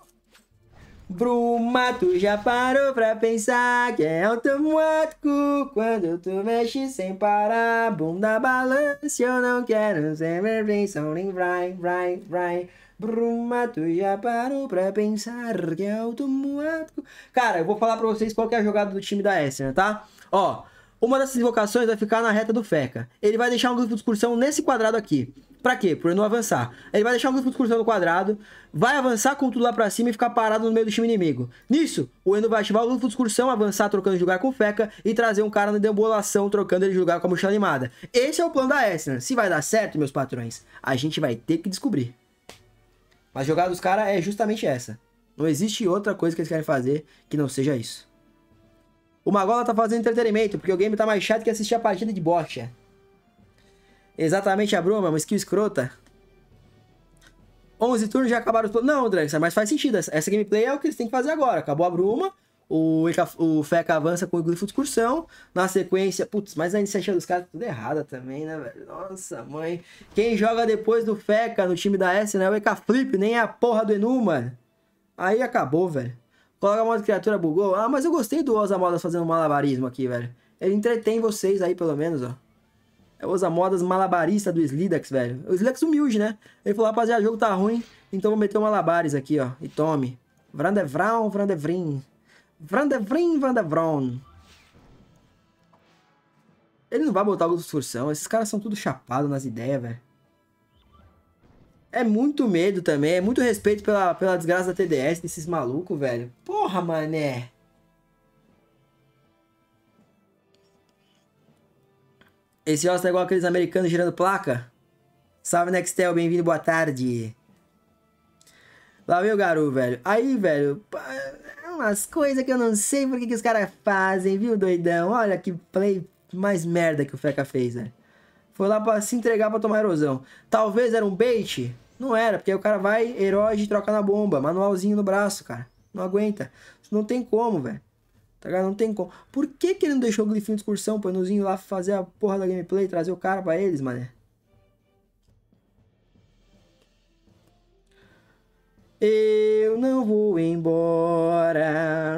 Bruma, tu já parou pra pensar que é automático quando tu mexe sem parar, bunda balança, eu não quero ser perfeição, nem vai. Bruma, tu já parou pra pensar que é automático. Cara, eu vou falar pra vocês qual que é a jogada do time da Esser, tá? Ó, uma dessas invocações vai ficar na reta do Feca. Ele vai deixar um glifo de excursão nesse quadrado aqui. Pra quê? Por ele não avançar. Ele vai deixar um glifo de excursão no quadrado, vai avançar com tudo lá pra cima e ficar parado no meio do time inimigo. Nisso, o Eno vai ativar o glifo de excursão, avançar trocando de lugar com o Feca e trazer um cara na debolação trocando ele de lugar com a mochila animada. Esse é o plano da Esser. Se vai dar certo, meus patrões, a gente vai ter que descobrir. Mas a jogada dos caras é justamente essa. Não existe outra coisa que eles querem fazer que não seja isso. O Magola tá fazendo entretenimento, porque o game tá mais chato que assistir a partida de bocha. Exatamente a Bruma, uma skill escrota. 11 turnos já acabaram os planos. Não, Drexler, mas faz sentido. Essa gameplay é o que eles têm que fazer agora. Acabou a Bruma, o Feca avança com o glifo de excursão. Na sequência... Putz, mas a iniciativa dos caras é tudo errada também, né, velho? Nossa, mãe. Quem joga depois do Feca no time da S, né? É o EK Flip, nem é a porra do Enu, mano. Aí acabou, velho. Coloca a moda de criatura, bugou. Ah, mas eu gostei do Osamodas fazendo malabarismo aqui, velho. Ele entretém vocês aí, pelo menos, ó. É o Osamodas malabarista do Slidax, velho. O Slidax humilde, né? Ele falou, rapaziada, o jogo tá ruim, então vou meter um malabares aqui, ó. E tome. Vrandevron, Vrandevrin. Vrandevrin, Vrandevron. Ele não vai botar o de excursão. Esses caras são tudo chapados nas ideias, velho. É muito medo também, é muito respeito pela desgraça da TDS desses malucos, velho. Porra, mané. Esse osso tá igual aqueles americanos girando placa. Salve, Nextel, bem-vindo, boa tarde. Lá veio o Garu, velho. Aí, velho, umas coisas que eu não sei por que os caras fazem, viu, doidão? Olha que play mais merda que o Feca fez, velho. Foi lá pra se entregar pra tomar erosão. Talvez era um bait? Não era, porque aí o cara vai, eroge e troca na bomba. Manualzinho no braço, cara. Não aguenta. Isso não tem como, velho. Tá ligado? Não tem como. Por que ele não deixou o glifinho de excursão pro Enuzinho lá fazer a porra da gameplay, trazer o cara pra eles, mané? Eu não vou embora.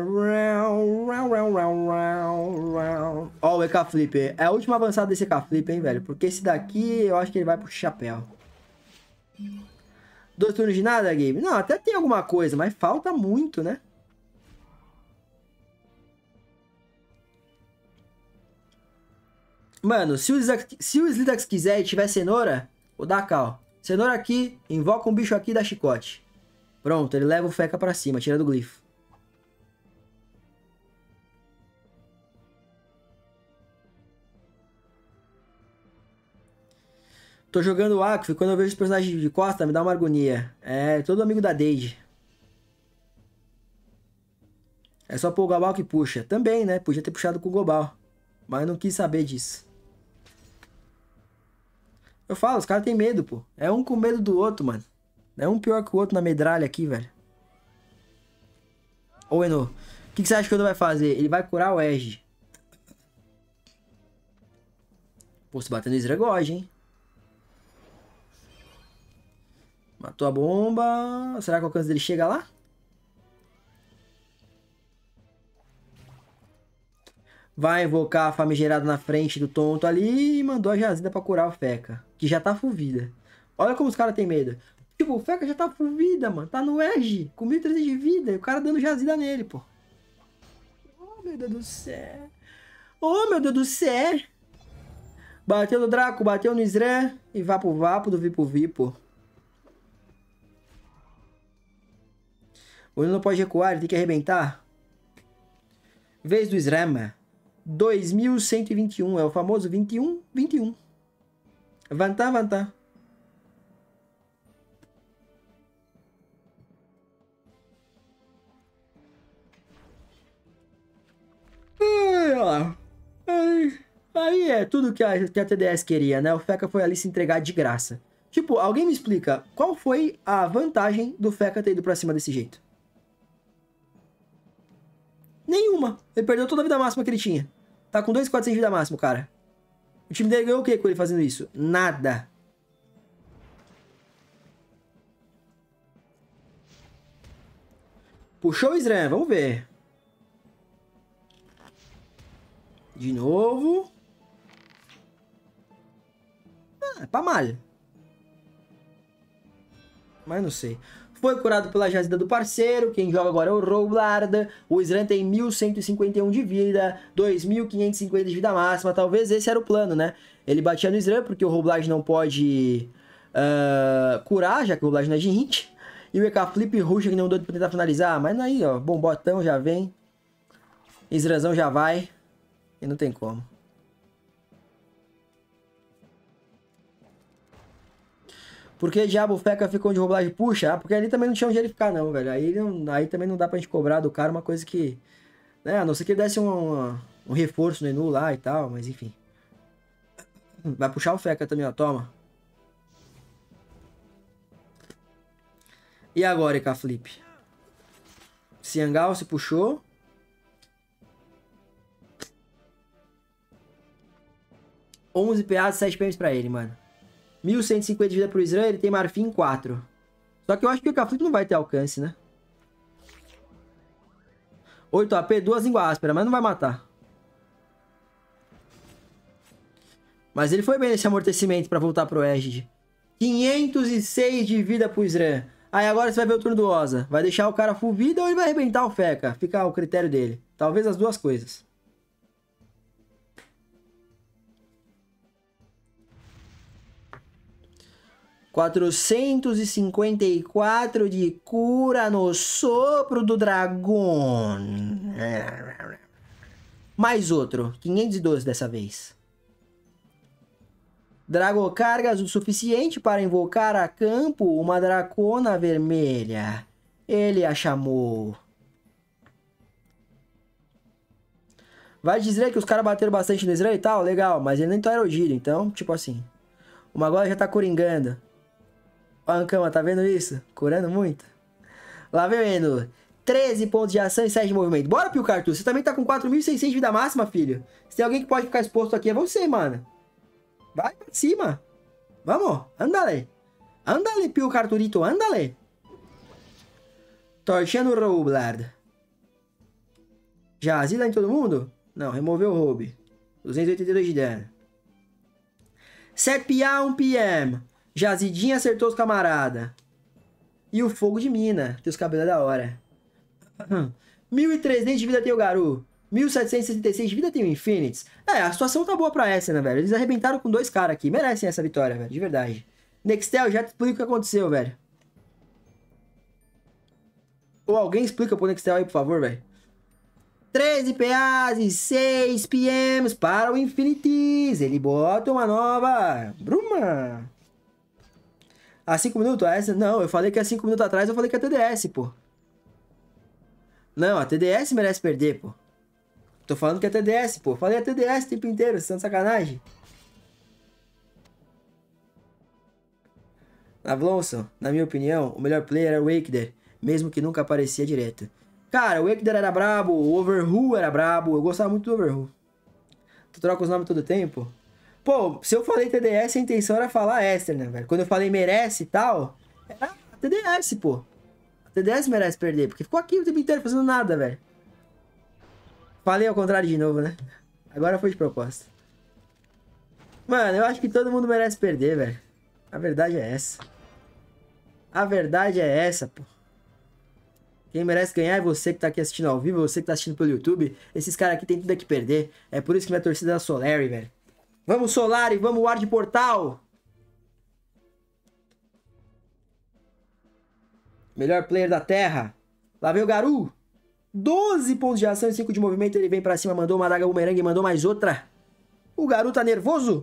Ó, o EK Flip. É a última avançada desse EK Flip, hein, velho? Porque esse daqui eu acho que ele vai pro chapéu. 2 turnos de nada, Gabe? Não, até tem alguma coisa, mas falta muito, né? Mano, se o Slidax quiser e tiver cenoura, vou dar cal. Cenoura aqui, invoca um bicho aqui e dá chicote. Pronto, ele leva o Feca pra cima, tira do glifo. Tô jogando o Akif, quando eu vejo os personagens de costa, me dá uma agonia. É, todo amigo da Deide. É só pôr o Gobal que puxa. Também, né? Podia ter puxado com o Gobal. Mas não quis saber disso. Eu falo, os caras têm medo, pô. É um com medo do outro, mano. É um pior que o outro na medralha aqui, velho. Ô, Eno, o que você acha que o Eno vai fazer? Ele vai curar o Edge. Pô, se batendo Esregoge, hein? Matou a bomba. Será que o alcance dele chega lá? Vai invocar a famigerada na frente do tonto ali e mandou a jazida pra curar o Feca. Que já tá full vida. Olha como os caras têm medo. Tipo, o Feca já tá full vida, mano. Tá no Edge, com 1.300 de vida. E o cara dando jazida nele, pô. Oh, meu Deus do céu. Oh, meu Deus do céu. Bateu no Draco, bateu no Sré. E vapo do Vipo. O Eno não pode recuar, ele tem que arrebentar. Vez do Srema. 2121, é o famoso 21-21. Vantá. Aí é tudo que a TDS queria, né? O Feca foi ali se entregar de graça. Tipo, alguém me explica qual foi a vantagem do Feca ter ido pra cima desse jeito? Nenhuma. Ele perdeu toda a vida máxima que ele tinha. Tá com 2.400 de vida máximo, cara. O time dele ganhou o que com ele fazendo isso? Nada. Puxou o Sran, vamos ver. De novo. Ah, pra malha. Mas não sei. Foi curado pela jazida do parceiro. Quem joga agora é o Roublarda. O Sran tem 1.151 de vida. 2.550 de vida máxima. Talvez esse era o plano, né? Ele batia no Sran porque o Roublard não pode curar, já que o Roublard não é de hint. E o EK Flip ruxa que não doido pra tentar finalizar. Mas aí, ó. Bom botão já vem. Sranzão já vai. E não tem como. Por que diabo o Feca ficou onde o Roblage puxa? Ah, porque ali também não tinha onde ele ficar, não, velho. Aí também não dá pra gente cobrar do cara uma coisa que... Né, a não ser que ele desse um reforço no Enu lá e tal, mas enfim. Vai puxar o Feca também, ó. Toma. E agora, EK Flip? Ciangal se puxou. $11 PA, 7 PMs pra ele, mano. 1.150 de vida pro Sran, ele tem Marfim 4. Só que eu acho que o EK Flip não vai ter alcance, né? 8 AP, 2 língua áspera, mas não vai matar. Mas ele foi bem nesse amortecimento pra voltar pro Égide. 506 de vida pro Sran. Aí agora você vai ver o turno do Oza. Vai deixar o cara full vida ou ele vai arrebentar o Feca? Fica ao critério dele. Talvez as duas coisas. $454 de cura no sopro do dragão. Mais outro. 512 dessa vez. Drago cargas o suficiente para invocar a campo uma dracona vermelha. Ele a chamou. Vai dizer que os caras bateram bastante no Sran e tal, legal, mas ele nem tá Aerodilho, então, tipo assim. O Magola já tá coringando. Ó, Ankama, tá vendo isso? Curando muito. Lá vem o Eno. 13 pontos de ação e 7 de movimento. Bora, Pilcartu. Você também tá com 4.600 de vida máxima, filho. Se tem alguém que pode ficar exposto aqui, é você, mano. Vai pra cima. Vamos. Andale. Andale, Pilcarturito. Andale. Tortinha no Roublard. Já azila em todo mundo? Não, removeu o Roube. 282 de dano. 7 PA, 1 PM. Jazidinha acertou os camarada. E o fogo de mina. Teus cabelos é da hora. 1.300 de vida tem o Garu. 1.766 de vida tem o Infinites. É, a situação tá boa pra essa, né, velho? Eles arrebentaram com 2 caras aqui. Merecem essa vitória, velho. De verdade. Nextel, já te explico o que aconteceu, velho. Ou alguém explica pro Nextel aí, por favor, velho. 13 PAs e 6 PMs para o Infinities. Ele bota uma nova Bruma. Há 5 minutos? Essa? Não, eu falei que há 5 minutos atrás eu falei que é TDS, pô. Não, a TDS merece perder, pô. Tô falando que é TDS, pô. Falei a TDS o tempo inteiro, vocês estão de sacanagem. Avlonson, na minha opinião, o melhor player era o Waketer, mesmo que nunca aparecia direto. Cara, o Waketer era brabo, o Overwho era brabo, eu gostava muito do Overwho. Tu troca os nomes todo tempo? Pô, se eu falei TDS, a intenção era falar Esther, né, velho? Quando eu falei merece e tal, era a TDS, pô. A TDS merece perder, porque ficou aqui o tempo inteiro fazendo nada, velho. Falei ao contrário de novo, né? Agora foi de proposta. Mano, eu acho que todo mundo merece perder, velho. A verdade é essa. A verdade é essa, pô. Quem merece ganhar é você que tá aqui assistindo ao vivo, você que tá assistindo pelo YouTube. Esses caras aqui tem tudo aqui perder. É por isso que minha torcida é a Solari, velho. Vamos Solari, vamos Ward Portal. Melhor player da Terra. Lá vem o Garu. 12 pontos de ação e 5 de movimento. Ele vem pra cima, mandou uma daga bumerangue e mandou mais outra. O Garu tá nervoso.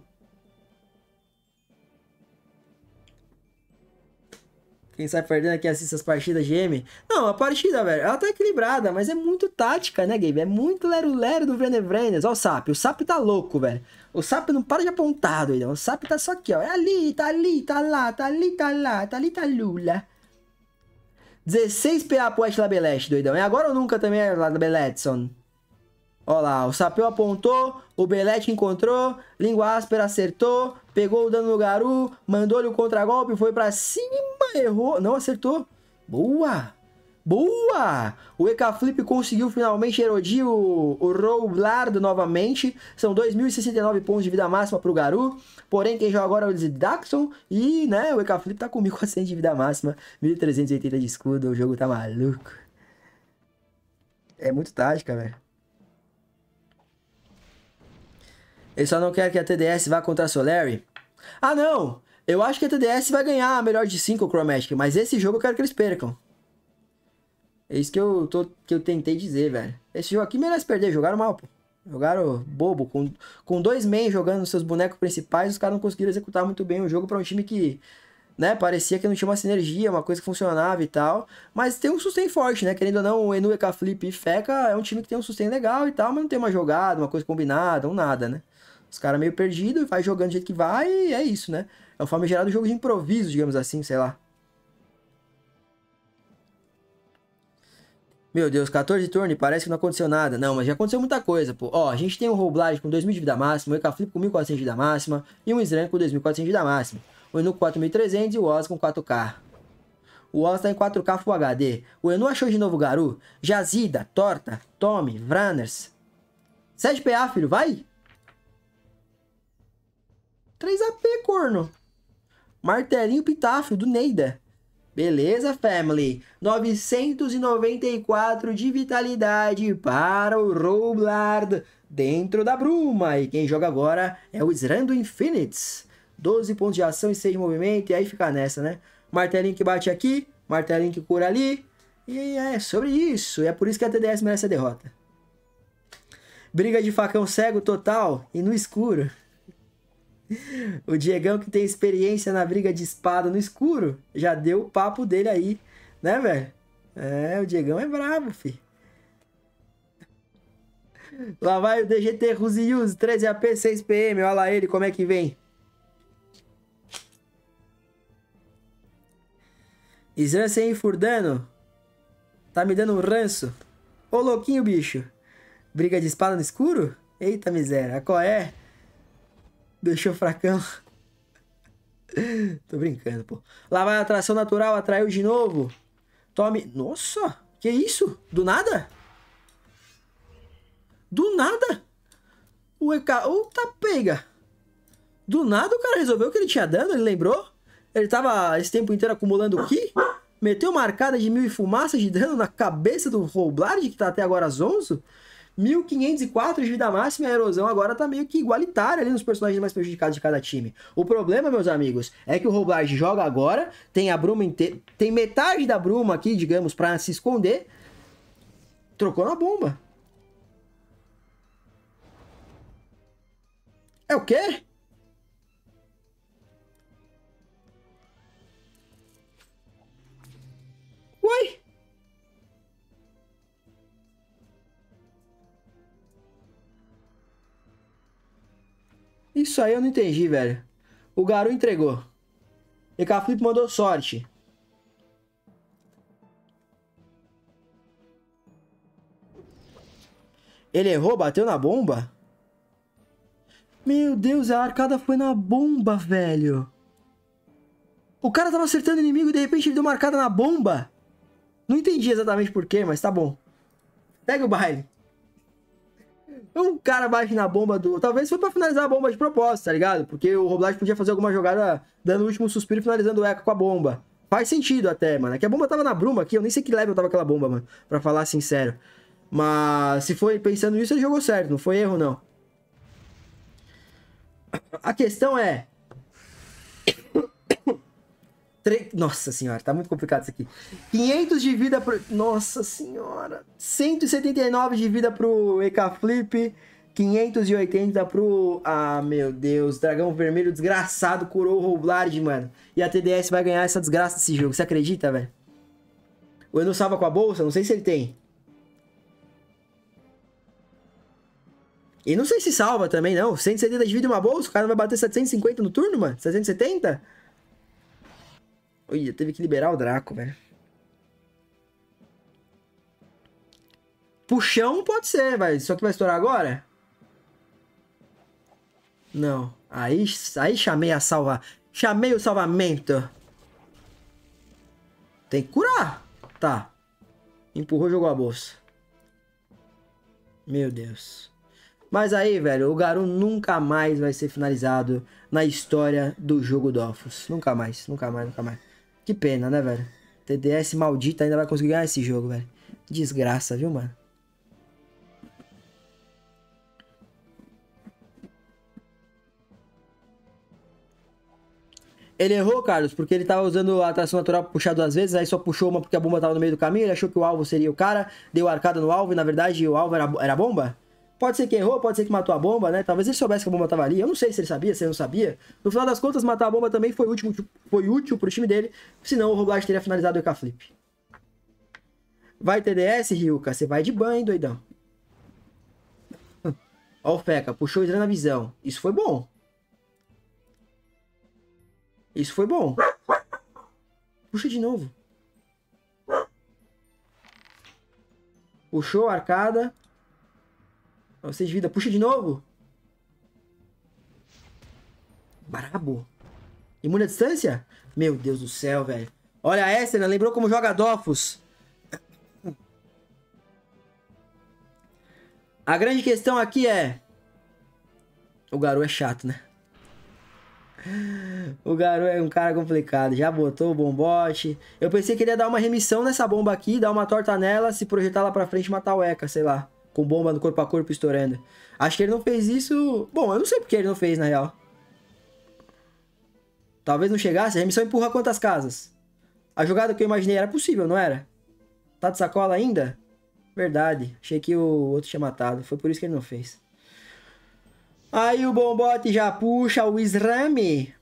Quem sai perdendo aqui assiste as partidas de M. Não, a partida, velho, ela tá equilibrada, mas é muito tática, né, Gabe? É muito lero-lero do Vrenevrenes. Ó o Sap. O Sap tá louco, velho. O Sap não para de apontar, doidão. O Sap tá só aqui, ó. É ali, tá lá, tá ali, tá lá, tá ali, tá lula. 16 PA pro West Labelete, doidão. É agora ou nunca também é Labeletson? Ó lá, o Sapeu apontou, o Belete encontrou, Língua Áspera acertou, pegou o dano no Garu, mandou-lhe o contragolpe, foi pra cima, errou, não acertou. Boa! Boa! O Ecaflip conseguiu finalmente erodir o Roublardo novamente. São 2.069 pontos de vida máxima pro Garu. Porém, quem joga agora é o Zidaxon. E, né, o Ecaflip tá com 1.400 de vida máxima, 1.380 de escudo. O jogo tá maluco. É muito tática, velho. Ele só não quer que a TDS vá contra a Solary. Ah, não! Eu acho que a TDS vai ganhar a melhor de 5 o Chromatic, mas esse jogo eu quero que eles percam. É isso que eu tentei dizer, velho. Esse jogo aqui merece perder, jogaram mal, pô. Jogaram bobo, com dois mains jogando seus bonecos principais, os caras não conseguiram executar muito bem o jogo pra um time que, né, parecia que não tinha uma sinergia, uma coisa que funcionava e tal. Mas tem um sustain forte, né? Querendo ou não, o Enu, Ecaflip e Feca é um time que tem um sustain legal e tal, mas não tem uma jogada, uma coisa combinada, um nada, né? Os caras meio perdidos, vai jogando do jeito que vai e é isso, né? É o famigerado jogo de improviso, digamos assim, sei lá. Meu Deus, 14 turnos, parece que não aconteceu nada. Não, mas já aconteceu muita coisa, pô. Ó, a gente tem o Roblade com 2.000 de vida máxima, o Ecaflip com 1.400 de vida máxima e um Sran com 2.400 de vida máxima. O Enu com 4.300 e o Oz com 4K. O Oz tá em 4K Full HD. O Enu achou de novo o Garu. Jazida, Torta, Tommy, Vranners. 7 PA, filho, vai! 3 AP, corno. Martelinho Pitáfio, do Neida. Beleza, family. 994 de vitalidade para o Roublard dentro da bruma. E quem joga agora é o Sran do Infinites. 12 pontos de ação e 6 de movimento. E aí fica nessa, né? Martelinho que bate aqui, martelinho que cura ali. E é sobre isso. E é por isso que a TDS merece a derrota. Briga de facão cego total e no escuro. O Diegão, que tem experiência na briga de espada no escuro, já deu o papo dele aí, né, velho? É, o Diegão é brabo, fi. Lá vai o DGT Ruzius, 13 AP, 6 PM, olha lá ele como é que vem. Sran sem furdano. Tá me dando um ranço. Ô, louquinho, bicho. Briga de espada no escuro? Eita miséria, qual é? Deixou fracão. Tô brincando, pô. Lá vai a atração natural, atraiu de novo. Tome. Nossa, que isso? Do nada? Do nada? O EK. Outa pega. Do nada o cara resolveu que ele tinha dano, ele lembrou? Ele tava esse tempo inteiro acumulando o ki? Meteu uma arcada de 1000 e fumaças de dano na cabeça do Roblard, que tá até agora zonzo. 1.504 de vida máxima e a erosão agora tá meio que igualitária ali nos personagens mais prejudicados de cada time. O problema, meus amigos, é que o Roblard joga agora, tem a bruma inteira, tem metade da bruma aqui, digamos, pra se esconder. Trocou na bomba. É o quê? Uai? Isso aí eu não entendi, velho. O Garu entregou. Ecaflip mandou sorte. Ele errou, bateu na bomba? Meu Deus, a arcada foi na bomba, velho. O cara tava acertando o inimigo e de repente ele deu uma arcada na bomba. Não entendi exatamente porquê, mas tá bom. Pega o baile. Um cara bate na bomba do... Talvez foi pra finalizar a bomba de propósito, tá ligado? Porque o Roblard podia fazer alguma jogada dando o último suspiro e finalizando o Echo com a bomba. Faz sentido até, mano. É que a bomba tava na bruma aqui. Eu nem sei que level tava aquela bomba, mano. Pra falar sincero. Mas se foi pensando nisso, ele jogou certo. Não foi erro, não. A questão é... Nossa senhora, tá muito complicado isso aqui. 500 de vida pro... Nossa senhora. 179 de vida pro Ecaflip. 580 pro... Ah, meu Deus. Dragão vermelho desgraçado curou o Roblard, mano. E a TDS vai ganhar essa desgraça desse jogo. Você acredita, velho? O Enu salva com a bolsa? Não sei se ele tem. E não sei se salva também, não. 170 de vida e uma bolsa. O cara não vai bater 750 no turno, mano? 770? Ui, teve que liberar o Draco, velho. Puxão pode ser, vai. Só que vai estourar agora? Não. Aí chamei a salva. Chamei o salvamento. Tem que curar. Tá. Empurrou, jogou a bolsa. Meu Deus. Mas aí, velho, o Garu nunca mais vai ser finalizado na história do jogo Dofus. Nunca mais, nunca mais, nunca mais. Que pena, né, velho? TDS maldita ainda vai conseguir ganhar esse jogo, velho. Desgraça, viu, mano? Ele errou, Carlos, porque ele tava usando a atração natural pra puxar 2 vezes, aí só puxou uma porque a bomba tava no meio do caminho, ele achou que o alvo seria o cara, deu arcada no alvo e na verdade o alvo era a bomba? Pode ser que errou, pode ser que matou a bomba, né? Talvez ele soubesse que a bomba tava ali. Eu não sei se ele sabia, se ele não sabia. No final das contas, matar a bomba também foi útil pro time dele, senão o Roblast teria finalizado o EK Flip. Vai TDS, Ryuka, você vai de banho, doidão. Ó o Feca, puxou o Sran na visão. Isso foi bom. Isso foi bom. Puxa de novo. Puxou a arcada. 6 de vida. Puxa de novo. Brabo. Imune à distância? Meu Deus do céu, velho. Olha a Esthena, lembrou como joga Dofus. A grande questão aqui é... O Garu é chato, né? O Garu é um cara complicado. Já botou o bombote. Eu pensei que ele ia dar uma remissão nessa bomba aqui, dar uma torta nela, se projetar lá pra frente e matar o Eka, sei lá. Com bomba no corpo a corpo estourando. Acho que ele não fez isso... Bom, eu não sei porque ele não fez, na real. Talvez não chegasse. A remissão empurra quantas casas? A jogada que eu imaginei era possível, não era? Tá de sacola ainda? Verdade. Achei que o outro tinha matado. Foi por isso que ele não fez. Aí o bombote já puxa o Srame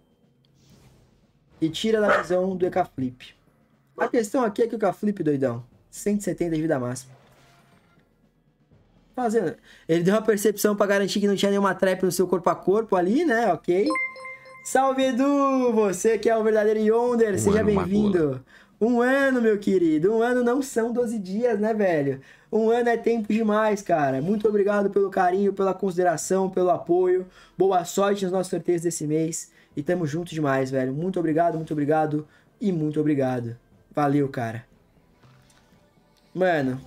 e tira da visão do EK Flip. A questão aqui é que o EK Flip, doidão, 170 de vida máxima. Fazendo. Ele deu uma percepção pra garantir que não tinha nenhuma trap no seu corpo a corpo ali, né? Ok. Salve, Edu! Você que é o verdadeiro Yonder, seja bem-vindo. 1 ano, meu querido. 1 ano não são 12 dias, né, velho? 1 ano é tempo demais, cara. Muito obrigado pelo carinho, pela consideração, pelo apoio. Boa sorte nos nossos sorteios desse mês. E tamo junto demais, velho. Muito obrigado e muito obrigado. Valeu, cara. Mano.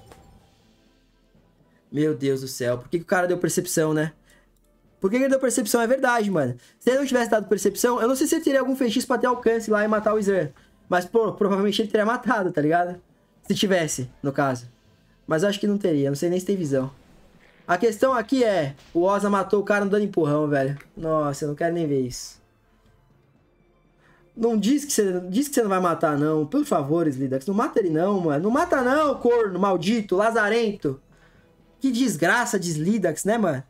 Meu Deus do céu. Por que o cara deu percepção, né? Por que ele deu percepção? É verdade, mano. Se ele não tivesse dado percepção, eu não sei se ele teria algum feitiço pra ter alcance lá e matar o Sran. Mas, pô, provavelmente ele teria matado, tá ligado? Se tivesse, no caso. Mas eu acho que não teria. Não sei nem se tem visão. A questão aqui é... O Oza matou o cara não dando empurrão, velho. Nossa, eu não quero nem ver isso. Não diz que você não vai matar, não. Por favor, Slidax. Não mata ele, não, mano. Não mata, não, corno maldito, lazarento. Que desgraça de Slidax, né, mano?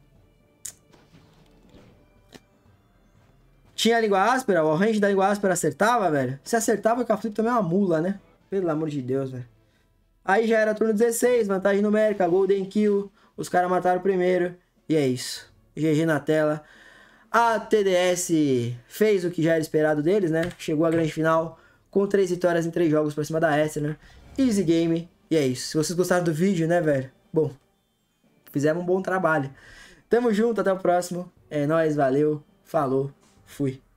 Tinha a língua áspera, o range da língua áspera acertava, velho. Se acertava, o EK Flip também é uma mula, né? Pelo amor de Deus, velho. Aí já era turno 16, vantagem numérica, Golden Kill. Os caras mataram primeiro. E é isso. GG na tela. A TDS fez o que já era esperado deles, né? Chegou à grande final com 3 vitórias em 3 jogos pra cima da Esthena. Easy game. E é isso. Se vocês gostaram do vídeo, né, velho? Bom, fizemos um bom trabalho. Tamo junto, até o próximo. É nóis, valeu, falou, fui.